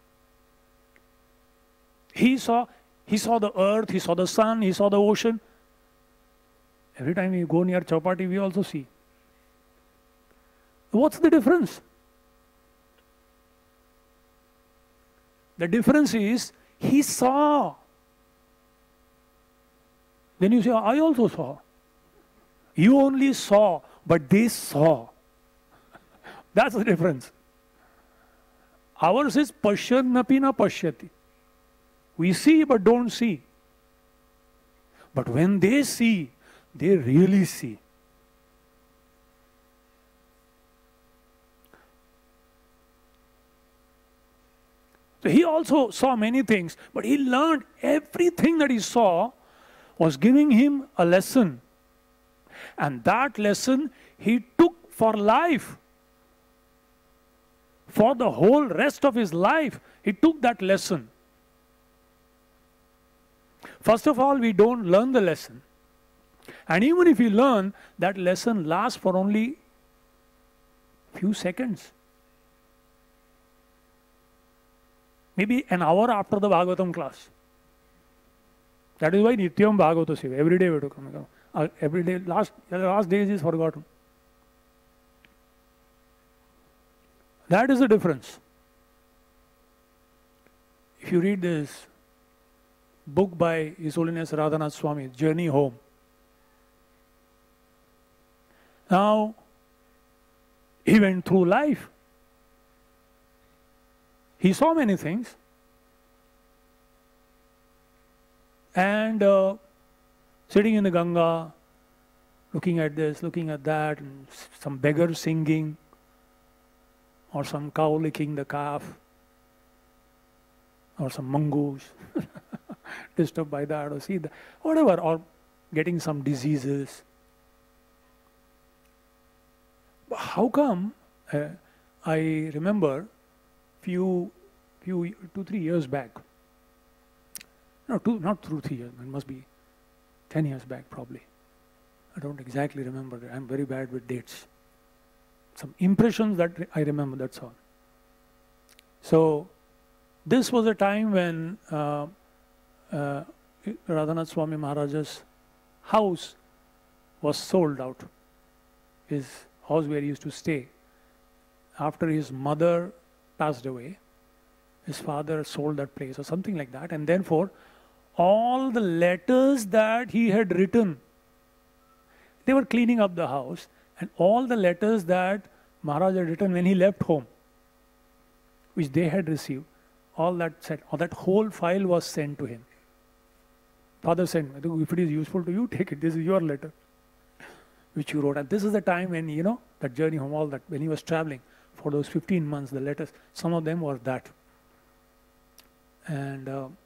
[SPEAKER 1] He saw the earth, he saw the sun, he saw the ocean. Every time we go near Chowpatty, we also see. What's the difference? The difference is, he saw. Then you say, I also saw. You only saw, but they saw. That's the difference. Ours is pashyannapi na pashyati. We see but don't see. But when they see, they really see. So he also saw many things, but he learned everything that he saw was giving him a lesson. And that lesson he took for life. For the whole rest of his life, he took that lesson. First of all, we don't learn the lesson. And even if we learn, that lesson lasts for only few seconds. Maybe an hour after the Bhagvatam class. That is why Nityam Bhagavata Seva. Every day we have to come. Every day, the last days is forgotten. That is the difference. If you read this book by His Holiness Radhanath Swami, Journey Home. Now, he went through life. He saw many things. And sitting in the Ganga, looking at this, looking at that, and some beggar singing, or some cow licking the calf, or some mongoose disturbed by that, or see that, whatever, or getting some diseases. How come? I remember few 2-3 years back. No, not 2-3 years. It must be 10 years back, probably. I don't exactly remember. I'm very bad with dates. Some impressions that I remember. That's all. So, this was a time when Radhanath Swami Maharaj's house was sold out. His house where he used to stay. After his mother passed away, his father sold that place or something like that. And therefore, all the letters that he had written, they were cleaning up the house. And all the letters that Maharaj had written when he left home, which they had received, all that said, or that whole file was sent to him. Father said, if it is useful to you, take it. This is your letter, which you wrote. And this is the time when, you know, that journey home, all that, when he was traveling for those 15 months, the letters, some of them were that. And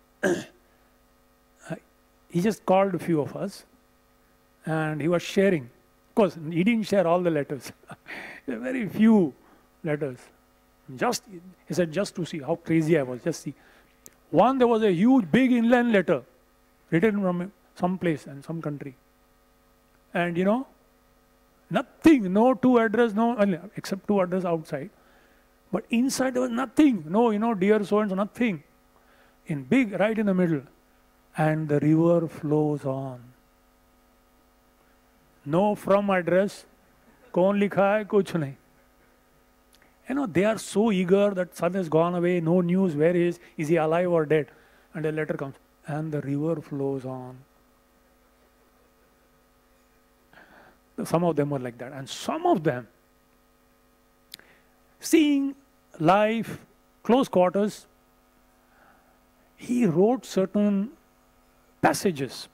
[SPEAKER 1] he just called a few of us and he was sharing. Of course, he didn't share all the letters. Very few letters. Just, he said, just to see how crazy I was, just see. One, there was a huge, big inland letter written from some place and some country. And you know, nothing, no to address, no, except to address outside. But inside there was nothing, no, you know, dear so and so, nothing. In big, right in the middle. And the river flows on. No from address, kaun likha hai, kuch nahi. You know, they are so eager that son has gone away, no news, where is he alive or dead? And a letter comes, and the river flows on. Some of them were like that. And some of them, seeing life, close quarters, he wrote certain passages.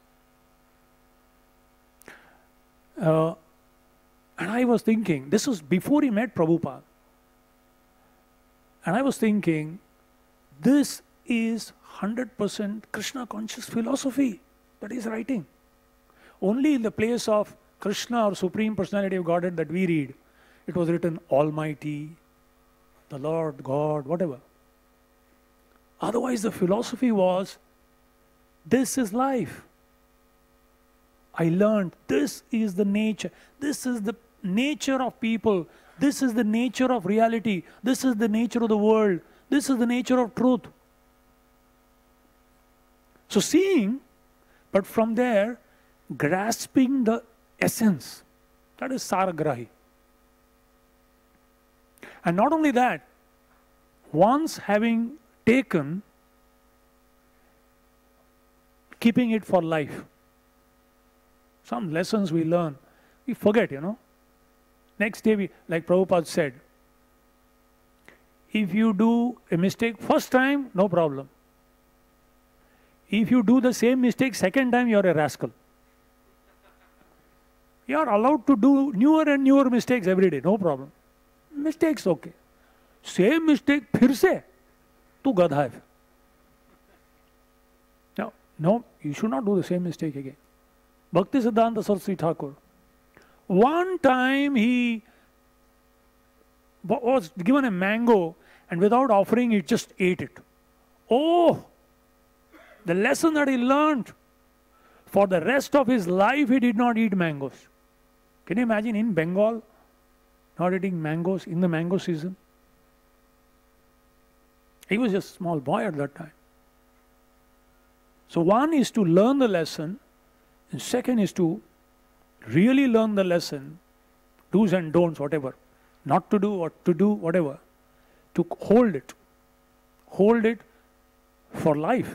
[SPEAKER 1] And I was thinking, this was before he met Prabhupada. And I was thinking, this is 100% Krishna conscious philosophy that he's writing. Only in the place of Krishna or Supreme Personality of Godhead that we read, it was written Almighty, the Lord, God, whatever. Otherwise the philosophy was, this is life. I learned this is the nature. This is the nature of people. This is the nature of reality. This is the nature of the world. This is the nature of truth. So seeing, but from there, grasping the essence. That is Saragrahi. And not only that, once having taken, keeping it for life. Some lessons we learn, we forget, you know. Next day, like Prabhupada said, if you do a mistake first time, no problem. If you do the same mistake second time, you are a rascal. You are allowed to do newer and newer mistakes every day, no problem. Mistakes, okay. Same mistake, फिर से, तू गधा है. No, you should not do the same mistake again. Bhakti Siddhanta Saraswati Thakur. One time he was given a mango and without offering it, just ate it. Oh, the lesson that he learned. For the rest of his life, he did not eat mangoes. Can you imagine in Bengal, not eating mangoes in the mango season? He was just a small boy at that time. So one is to learn the lesson, and second is to really learn the lesson, do's and don'ts, whatever, not to do or to do, whatever, to hold it for life.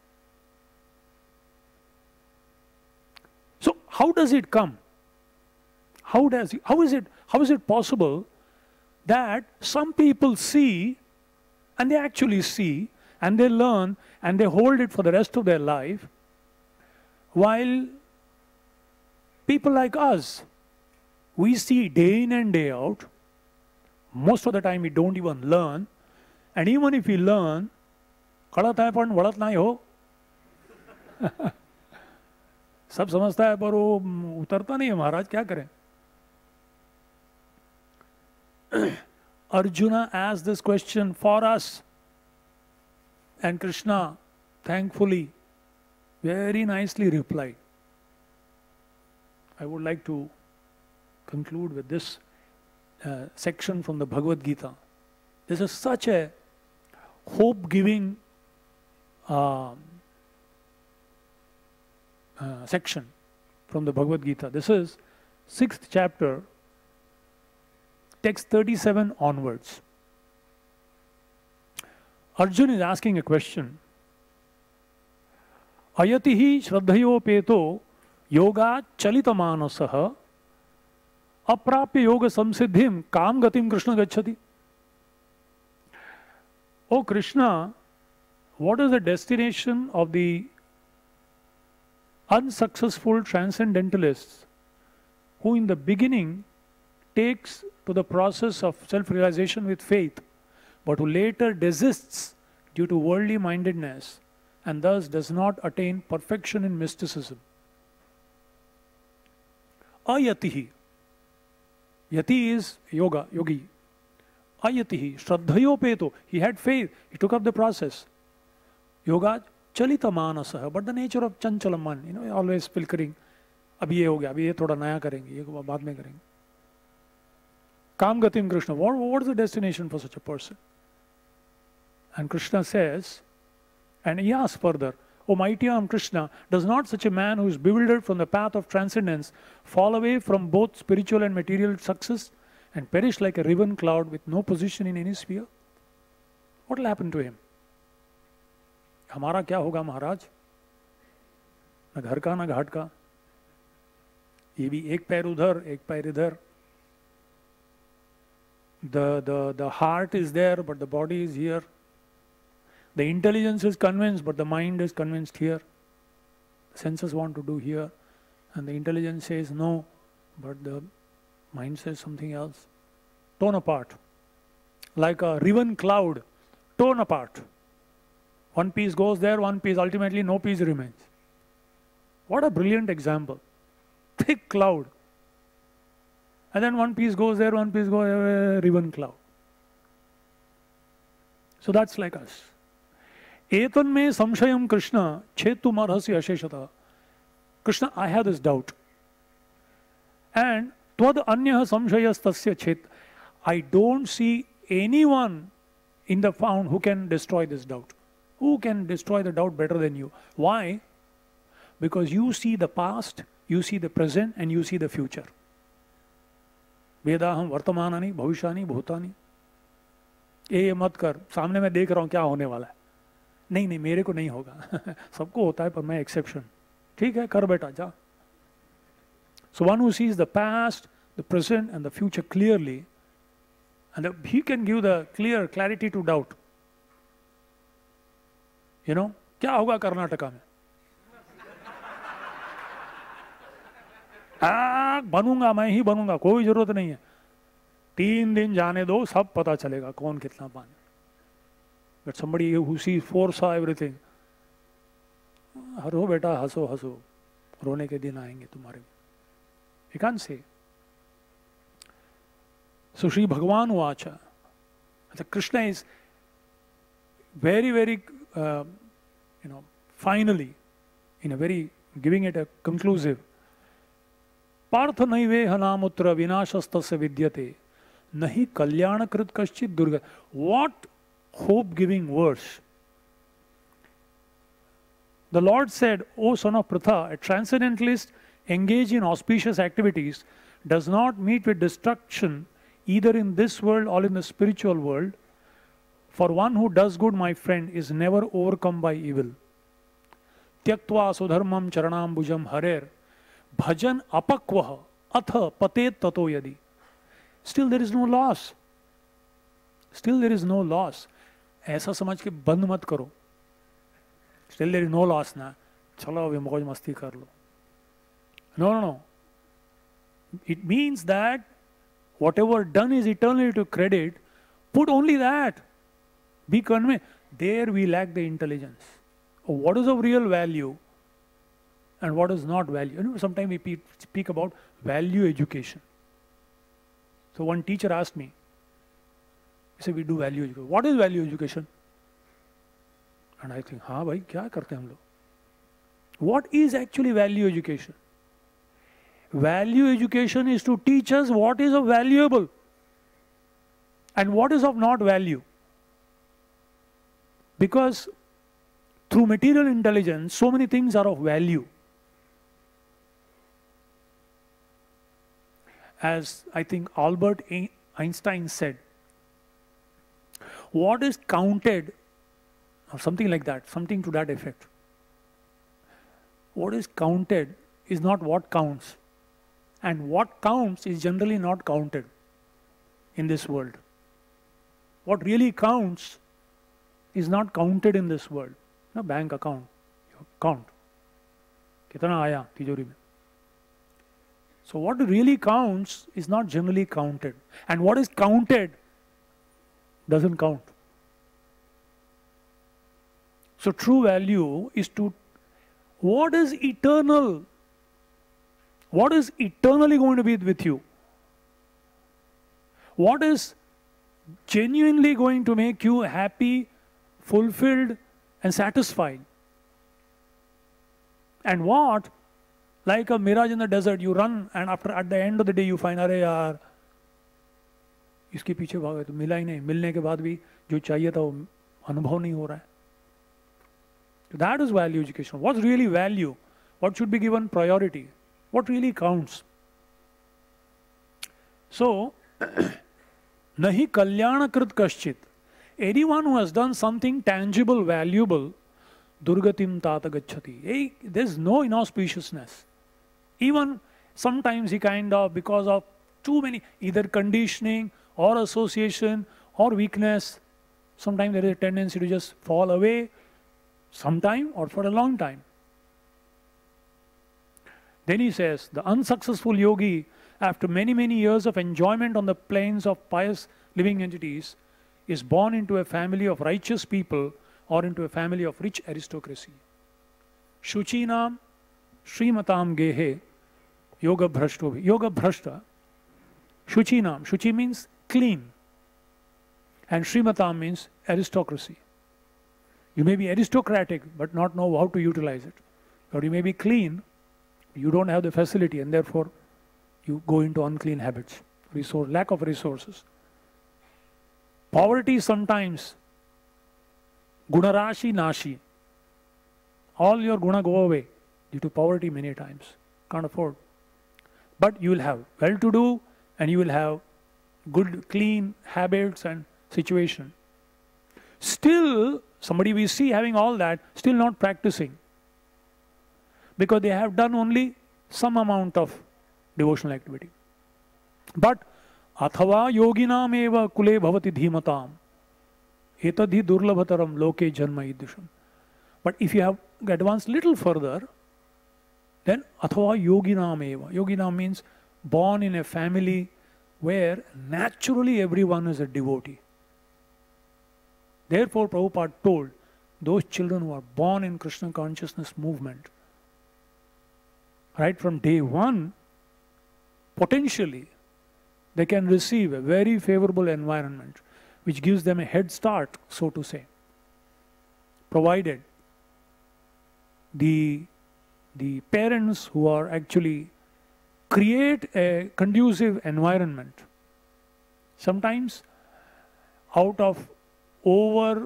[SPEAKER 1] So how does it come? How is it possible that some people see, and they actually see, and they learn, and they hold it for the rest of their life, while people like us, we see day in and day out, most of the time we don't even learn, and even if we learn, खड़ा था पर वड़त नहीं हो, सब समझता है पर वो उतरता नहीं है महाराज, क्या करें? Arjuna asked this question for us, and Krishna thankfully very nicely replied. I would like to conclude with this section from the Bhagavad Gita. This is such a hope-giving section. from the Bhagavad Gita. This is 6th chapter, text 37 onwards. Arjun is asking a question. Ayatihi shraddhayopeto yoga chalitamanasaha aprapya yoga samsiddhim kam gatim Krishna gacchati. Oh Krishna, what is the destination of the unsuccessful transcendentalists who in the beginning takes to the process of self-realization with faith, but who later desists due to worldly mindedness and thus does not attain perfection in mysticism? Ayatihi. Yati is yoga, yogi. Ayatihi, shraddhayopeto. He had faith, he took up the process. Yoga chalita manasaha, but the nature of chanchalam man, always filtering. Abhi ye ho gaya, abhi ye thoda naya karenge, ye baad mein karenge. Kam gatim Krishna. What is the destination for such a person? And Krishna says, and he asks further, O mighty arm Krishna, does not such a man who is bewildered from the path of transcendence fall away from both spiritual and material success and perish like a riven cloud with no position in any sphere? What will happen to him? हमारा क्या होगा महाराज? न घर का न घाट का, ये भी एक पैर उधर एक पैर इधर. The heart is there but the body is here. The intelligence is convinced but the mind is convinced here. The senses want to do here and the intelligence says no but the mind says something else. Torn apart like a riven cloud, torn apart. One piece goes there, one piece, ultimately no piece remains. What a brilliant example. Thick cloud. And then one piece goes there, one piece goes there, riven cloud. So that's like us. Etan me samshayam Krishna, chetu marhasi asheshata. Krishna, I have this doubt. And tvad anyah samshayas tasya chet. I don't see anyone in the found who can destroy this doubt. Who can destroy the doubt better than you? Why? Because you see the past, you see the present, and you see the future. Vedaham vartamanani bhavishyani bhutani. ये मत कर, सामने मैं देख रहा हूँ क्या होने वाला है. नहीं नहीं मेरे को नहीं होगा. सबको होता है पर मैं एक्सेप्शन. ठीक है कर बेटा जा. So one who sees the past, the present and the future clearly, and he can give the clear clarity to doubt. You know, क्या होगा कर्नाटका में? बनूंगा मैं ही बनूंगा, कोई जरूरत नहीं है. 3 दिन जाने दो, सब पता चलेगा कौन कितना पानी. But somebody who sees, foresaw everything, हरो बेटा हंसो हंसो, रोने के दिन आएंगे तुम्हारे. You can't say. So Sri Bhagavan Vacha, the Krishna is very, very, finally, in a very, giving it a conclusive. Partha naive hanamutra vinashastasya vidyate nahi kalyanakrit kaschit durga. What hope-giving verse. The Lord said, O son of Pritha, a transcendentalist engaged in auspicious activities does not meet with destruction either in this world or in the spiritual world. For one who does good, my friend, is never overcome by evil. Tyaktva sudharmam charanam bhujam harer bhajan apakvaha atha patet tato yadi. Still there is no loss. Still there is no loss. ऐसा समझ के बंद मत करो. Still there is no loss ना. चलो अभी मौज मस्ती कर लो. No. It means that whatever done is eternally to credit. Put only that. Be convinced. There we lack the intelligence. What is of real value and what is not value? Sometimes we speak about value education. So one teacher asked me, he said, we do value education. What is value education? And I think, हाँ भाई क्या करते हैं हम लोग? What is actually value education? Value education is to teach us what is of valuable and what is of not value. Because through material intelligence, so many things are of value. as I think Albert Einstein said, what is counted, or something like that, something to that effect. What is counted is not what counts. And what counts is generally not counted in this world. What really counts is not counted in this world. No bank account, you count. Kitana aaya tijori mein. So what really counts is not generally counted. And what is counted doesn't count. So true value is to what is eternal. What is eternally going to be with you? What is genuinely going to make you happy, fulfilled, and satisfied? And what, like a mirage in the desert, you run and at the end of the day you find, अरे यार, इसके पीछे भागे तो मिला ही नहीं, मिलने के बाद भी जो चाहिए था वो अनुभव नहीं हो रहा है. That is value education. What's really value? What should be given priority? What really counts? So, nahi kalyanakrit kaschit. Anyone who has done something tangible, valuable, durgatim tata gacchati. There's no inauspiciousness. Even sometimes he kind of, because of too many, either conditioning or association or weakness, sometimes there is a tendency to just fall away, sometime or for a long time. Then he says, the unsuccessful yogi, after many, many years of enjoyment on the plains of pious living entities, is born into a family of righteous people or into a family of rich aristocracy. Shuchinam Srimatam Gehe Yoga Bhrashto. Yoga Bhrashta. Shuchinam. Shuchi means clean. And Srimatam means aristocracy. You may be aristocratic but not know how to utilize it. Or you may be clean, you don't have the facility and therefore you go into unclean habits. Lack of resources. Poverty sometimes. Gunarashi nashi. All your guna go away due to poverty many times. Can't afford. But you will have well-to-do and you will have good, clean habits and situation. Still, somebody we see having all that, still not practicing. Because they have done only some amount of devotional activity. But athava yoginam eva kule bhavati dhimatam etadhi durlabhataram loke janma idisham. But if you have advanced little further, then athava yoginam eva. Yoginam means born in a family where naturally everyone is a devotee. Therefore, Prabhupada told those children who are born in Krishna consciousness movement, right from day one, potentially, they can receive a very favorable environment which gives them a head start, so to say, provided the parents who are actually create a conducive environment. Sometimes out of over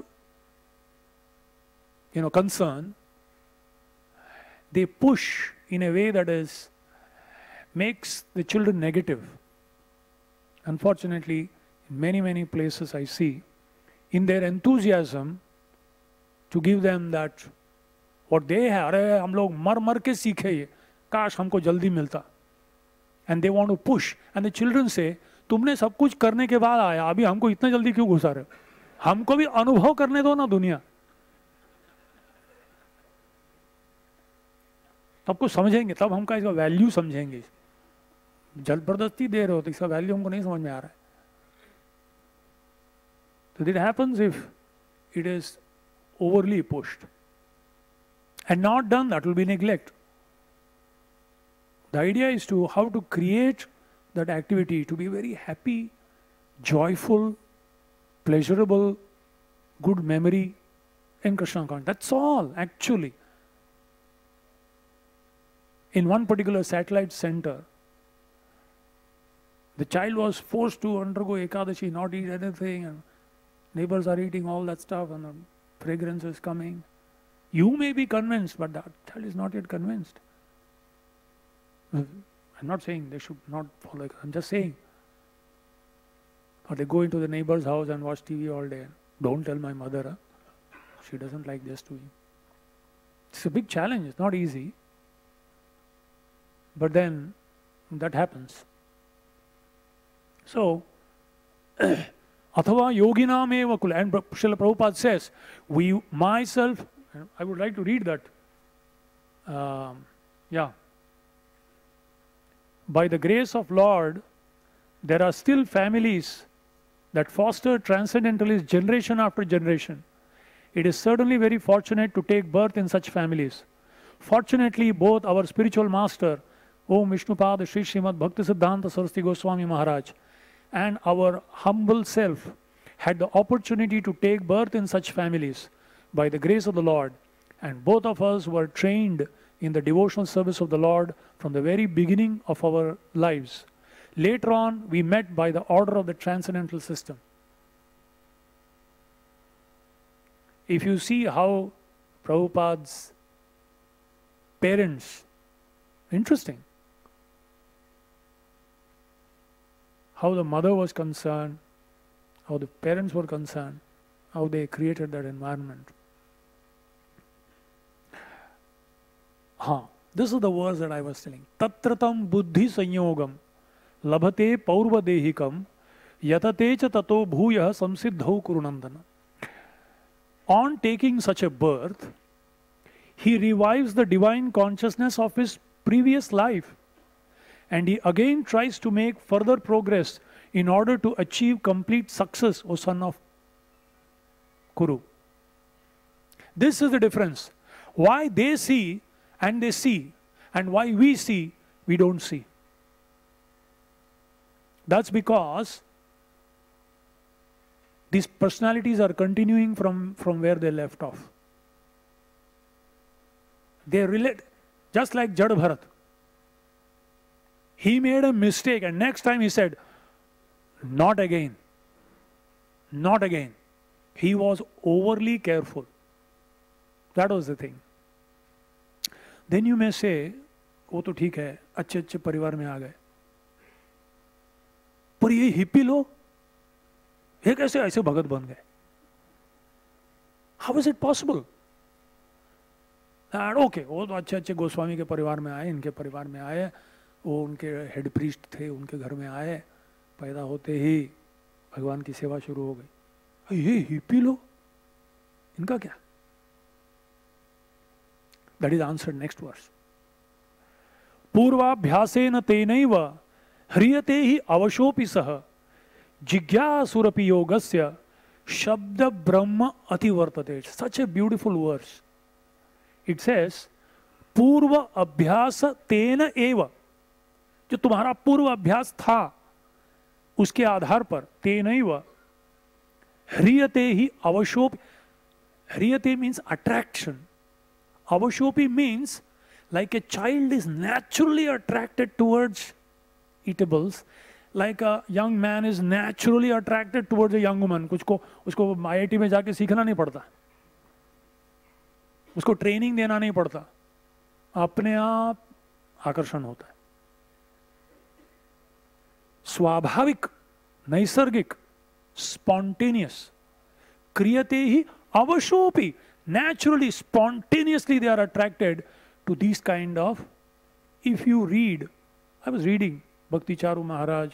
[SPEAKER 1] concern, they push in a way that makes the children negative. Unfortunately, in many, many places I see, in their enthusiasm to give them that what they have, अरे हम लोग मर मर के सीखे ये, काश हमको जल्दी मिलता. And they want to push. And the children say, तुमने सब कुछ करने के बाद आया, अभी हमको इतना जल्दी क्यों घुसा रहे हो? हमको भी अनुभव करने दो ना दुनिया. तब कुछ समझेंगे, तब हमका इसका वैल्यू समझेंगे. जबरदस्ती दे रहे हो तो इसका वैल्यू हमको नहीं समझ में आ रहा है. So it happens if it is overly pushed and not done, that will be neglect. The idea is to how to create that activity to be very happy, joyful, pleasurable, good memory in Krishna consciousness. That's all actually. In one particular satellite center, the child was forced to undergo Ekadashi, not eat anything, and neighbors are eating all that stuff and the fragrance is coming. You may be convinced, but that child is not yet convinced. And I'm not saying they should not follow. I'm just saying. Or they go into the neighbor's house and watch TV all day. Don't tell my mother. Huh? She doesn't like this doing. It's a big challenge. It's not easy. But then that happens. So, Athava yoginam eva kula. And Srila Prabhupada says, myself, I would like to read that. By the grace of Lord, there are still families that foster transcendentalists generation after generation. It is certainly very fortunate to take birth in such families. Fortunately, both our spiritual master, Om Vishnupada Sri Srimad Bhaktisiddhanta Saraswati Goswami Maharaj, and our humble self had the opportunity to take birth in such families by the grace of the Lord, and both of us were trained in the devotional service of the Lord from the very beginning of our lives. Later on, we met by the order of the transcendental system. If you see how Prabhupada's parents, interesting, how the mother was concerned, how the parents were concerned, how they created that environment. This is the verse that I was telling. Tatratam buddhi sanyogam labhate paurvadehikam yatate cha tato bhuyah samsiddhau kurunandana. On taking such a birth, he revives the divine consciousness of his previous life, and he again tries to make further progress in order to achieve complete success, O son of Kuru. This is the difference. Why they see and they see, and why we see, we don't see. That's because these personalities are continuing from where they left off. They relate, just like Jad Bharat. He made a mistake, and next time he said, not again. Not again. He was overly careful. That was the thing. Then you may say, वो तो ठीक है, अच्छे अच्छे परिवार में आ गए, पर ये हिप्पी लोग ये कैसे ऐसे भगत बन गए? How is it possible? And okay, वो तो अच्छे अच्छे गोस्वामी के परिवार में आए, इनके परिवार में आए, वो उनके हेड प्रीस्ट थे, उनके घर में आए, पैदा होते ही भगवान की सेवा शुरू हो गई. ये हिप्पी लोग, इनका क्या? That is answered next verse. पूर्वाभ्यासेन तेनैव ह्रियते हि अवशोऽपि सः जिज्ञासुरपि योगस्य शब्द ब्रह्म अतिवर्तते. Such a beautiful verse. It says, पूर्व अभ्यास तेन एव, जो तुम्हारा पूर्व अभ्यास था उसके आधार पर, तेनैव ह्रियते हि अवशोऽपि. ह्रियते means attraction. Avashopi means like a child is naturally attracted towards eatables, like a young man is naturally attracted towards a young woman. उसको IIT में जाके सीखना नहीं पड़ता, उसको ट्रेनिंग देना नहीं पड़ता, अपने आप आकर्षण होता है. स्वाभाविक, नैसर्गिक, spontaneous, क्रियते ही अवशोपि. Naturally, spontaneously they are attracted to these kind of, if you read, I was reading Bhakti Charu Maharaj,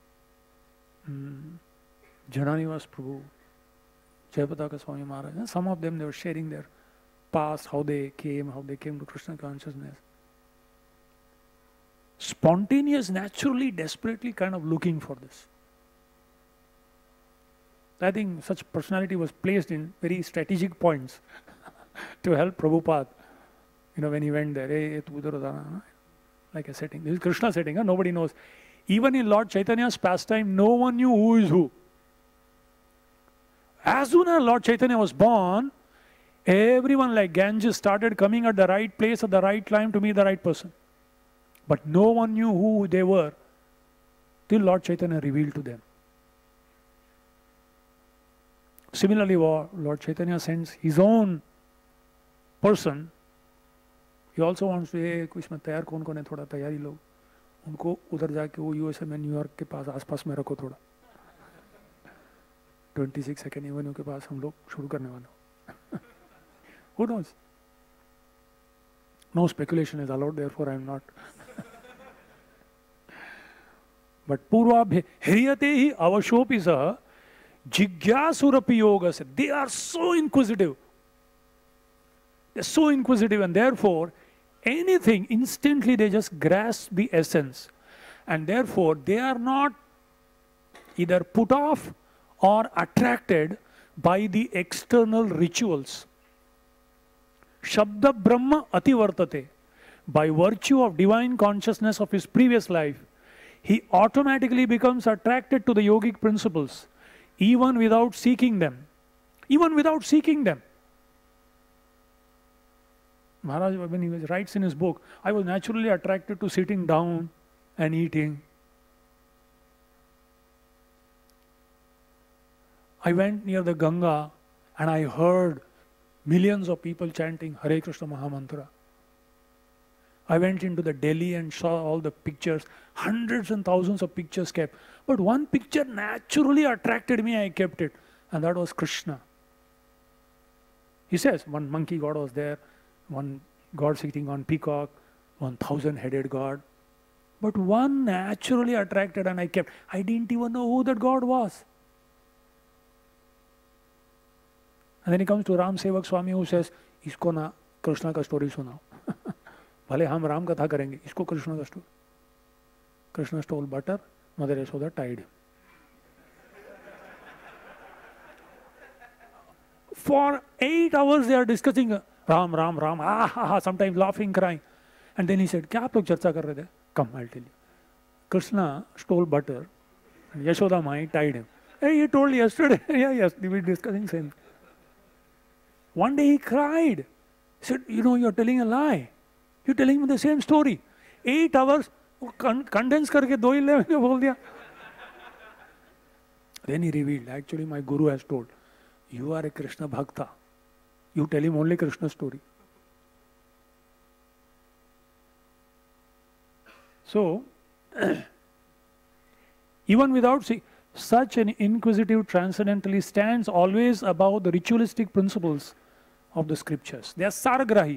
[SPEAKER 1] Jananivas Prabhu, Chowpatty Swami Maharaj, and some of them they were sharing their past, how they came to Krishna consciousness. Spontaneous, naturally, desperately kind of looking for this. I think such personality was placed in very strategic points to help Prabhupada, when he went there. Hey, like a setting. This is Krishna setting, huh? Nobody knows. Even in Lord Chaitanya's pastime, no one knew who is who. As soon as Lord Chaitanya was born, everyone like Ganges started coming at the right place at the right time to meet the right person. But no one knew who they were till Lord Chaitanya revealed to them. Similarly, Lord Chaitanya sends his own person. He also wants to, hey, कुछ मत तैयार कौन कौन है थोड़ा तैयारी लो. उनको उधर जाके वो यूएसए में न्यूयॉर्क के पास आसपास में रखो थोड़ा, 26 सेकेंड एवेन्यू के पास हम लोग शुरू करने वाले हो. Who knows? No speculation is allowed, therefore I am not. But Purva Hriyate hi avashopi sa jigyasurapi yoga se. They are so inquisitive. They are so inquisitive, and therefore anything instantly they just grasp the essence. And therefore they are not either put off or attracted by the external rituals. Shabda Brahma Ativartate. By virtue of divine consciousness of his previous life, he automatically becomes attracted to the yogic principles, even without seeking them. Even without seeking them. Maharaj, when he writes in his book, I was naturally attracted to sitting down and eating. I went near the Ganga and I heard millions of people chanting Hare Krishna Mahamantra. I went into the Delhi and saw all the pictures, hundreds and thousands of pictures kept. But one picture naturally attracted me, I kept it, and that was Krishna. He says, one monkey god was there, one god sitting on peacock, 1,000-headed god. But one naturally attracted and I kept. I didn't even know who that god was. And then he comes to Ram Sevak Swami who says, isko na Krishna ka story sunao. Bhale hum Ram katha karenge, isko Krishna ka story. Krishna stole butter, Mother Yashoda tied him. For 8 hours they are discussing Ram, Ram, Ram, sometimes laughing, crying. And then he said, kya aap log charcha kar rahe the? Come, I'll tell you. Krishna stole butter, and Yashoda Mai tied him. Hey, he told yesterday, yes, we were discussing same. One day he cried. He said, you know, you're telling a lie. You're telling me the same story. 8 hours, condense karke do hi le bol diya. Then he revealed, actually my guru has told, you are a Krishna Bhakta. You tell him only Krishna story. So, even without see, such an inquisitive transcendentalist stands always above the ritualistic principles of the scriptures. They are Saragrahi.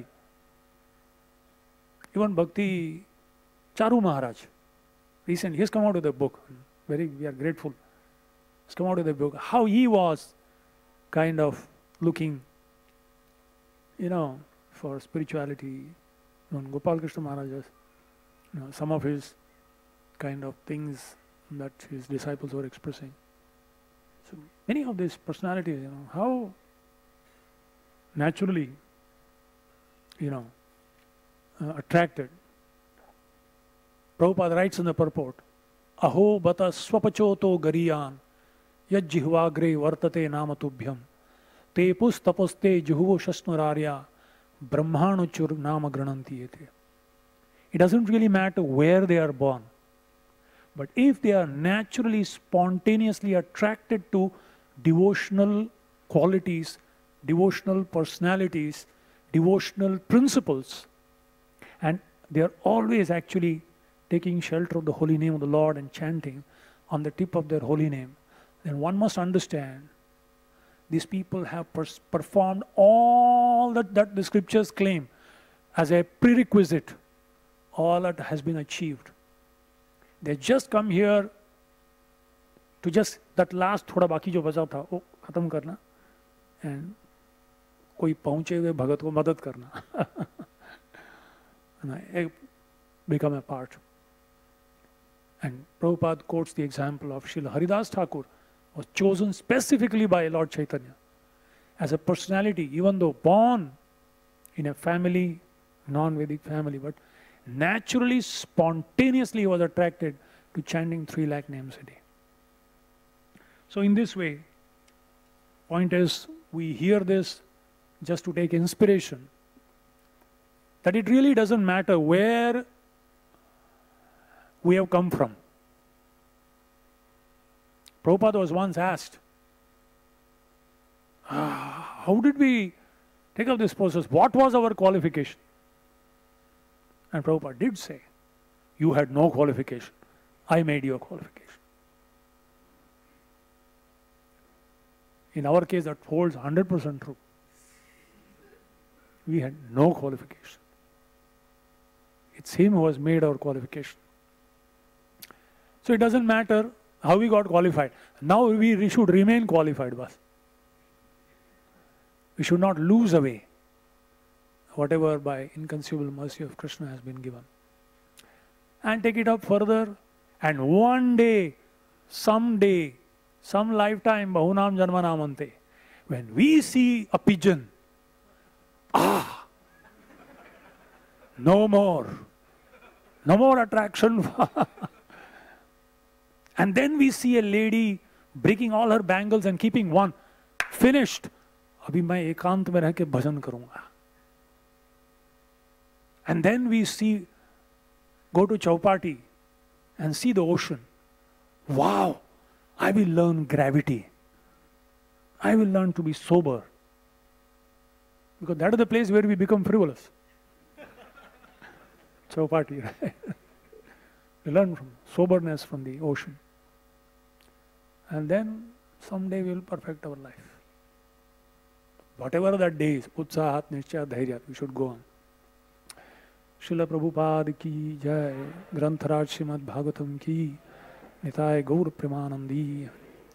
[SPEAKER 1] Even Bhakti Charu Maharaj, recently, he has come out with a book. We are grateful. He's come out with a book. How he was kind of looking, you know, for spirituality. Gopal Krishna Maharaj, some of his kind of things that his disciples were expressing. So many of these personalities, you know, how naturally, you know, attracted. Prabhupada writes in the purport, Aho bata swapachoto gariyan yajjihvagre vartate namatubhyam tepus tapaste juhuvo shasnurarya brahmanuchur nama granantiyete. It doesn't really matter where they are born. But if they are naturally, spontaneously attracted to devotional qualities, devotional personalities, devotional principles, and they are always actually taking shelter of the holy name of the Lord and chanting on the tip of their holy name, then one must understand these people have performed all that the scriptures claim as a prerequisite. All that has been achieved. They just come here to just that last thoda baki jo bacha tha wo khatam karna and koi pahunche hue bhagat ko madad karna and become a part. And Prabhupada quotes the example of Srila Haridas Thakur, was chosen specifically by Lord Chaitanya as a personality, even though born in a family, non-Vedic family, but naturally, spontaneously he was attracted to chanting 3 lakh names a day. So in this way, point is, we hear this just to take inspiration, that it really doesn't matter where we have come from. Prabhupada was once asked, how did we take up this process? What was our qualification? And Prabhupada did say, You had no qualification. I made you a qualification. In our case, that holds 100% true. We had no qualification. It's Him who has made our qualification. So it doesn't matter how we got qualified. Now we should remain qualified. Bas. We should not lose away whatever by inconceivable mercy of Krishna has been given. And take it up further. And one day, someday, some lifetime, bahunam janmanamante, when we see a pigeon, no more attraction. And then we see a lady breaking all her bangles and keeping one. Finished. Abhi main ekant mein reh ke bhajan karunga. And then we see, go to Chowpatty and see the ocean. Wow, I will learn gravity. I will learn to be sober. Because that is the place where we become frivolous. Chowpatty, right? We learn from soberness from the ocean. And then someday we will perfect our life. Whatever that day is, utsahat, nishcha, dhairya, we should go on. Srila Prabhupada ki jai, Grantharaj Srimad Bhagvatam ki, Nitai Gaur Premanandi.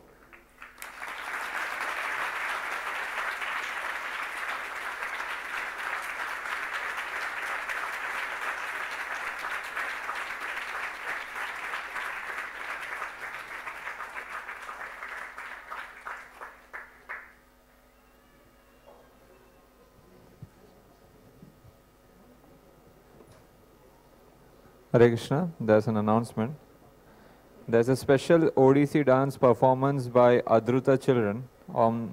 [SPEAKER 2] Hare Krishna, there's an announcement. There's a special Odissi dance performance by Adruta children on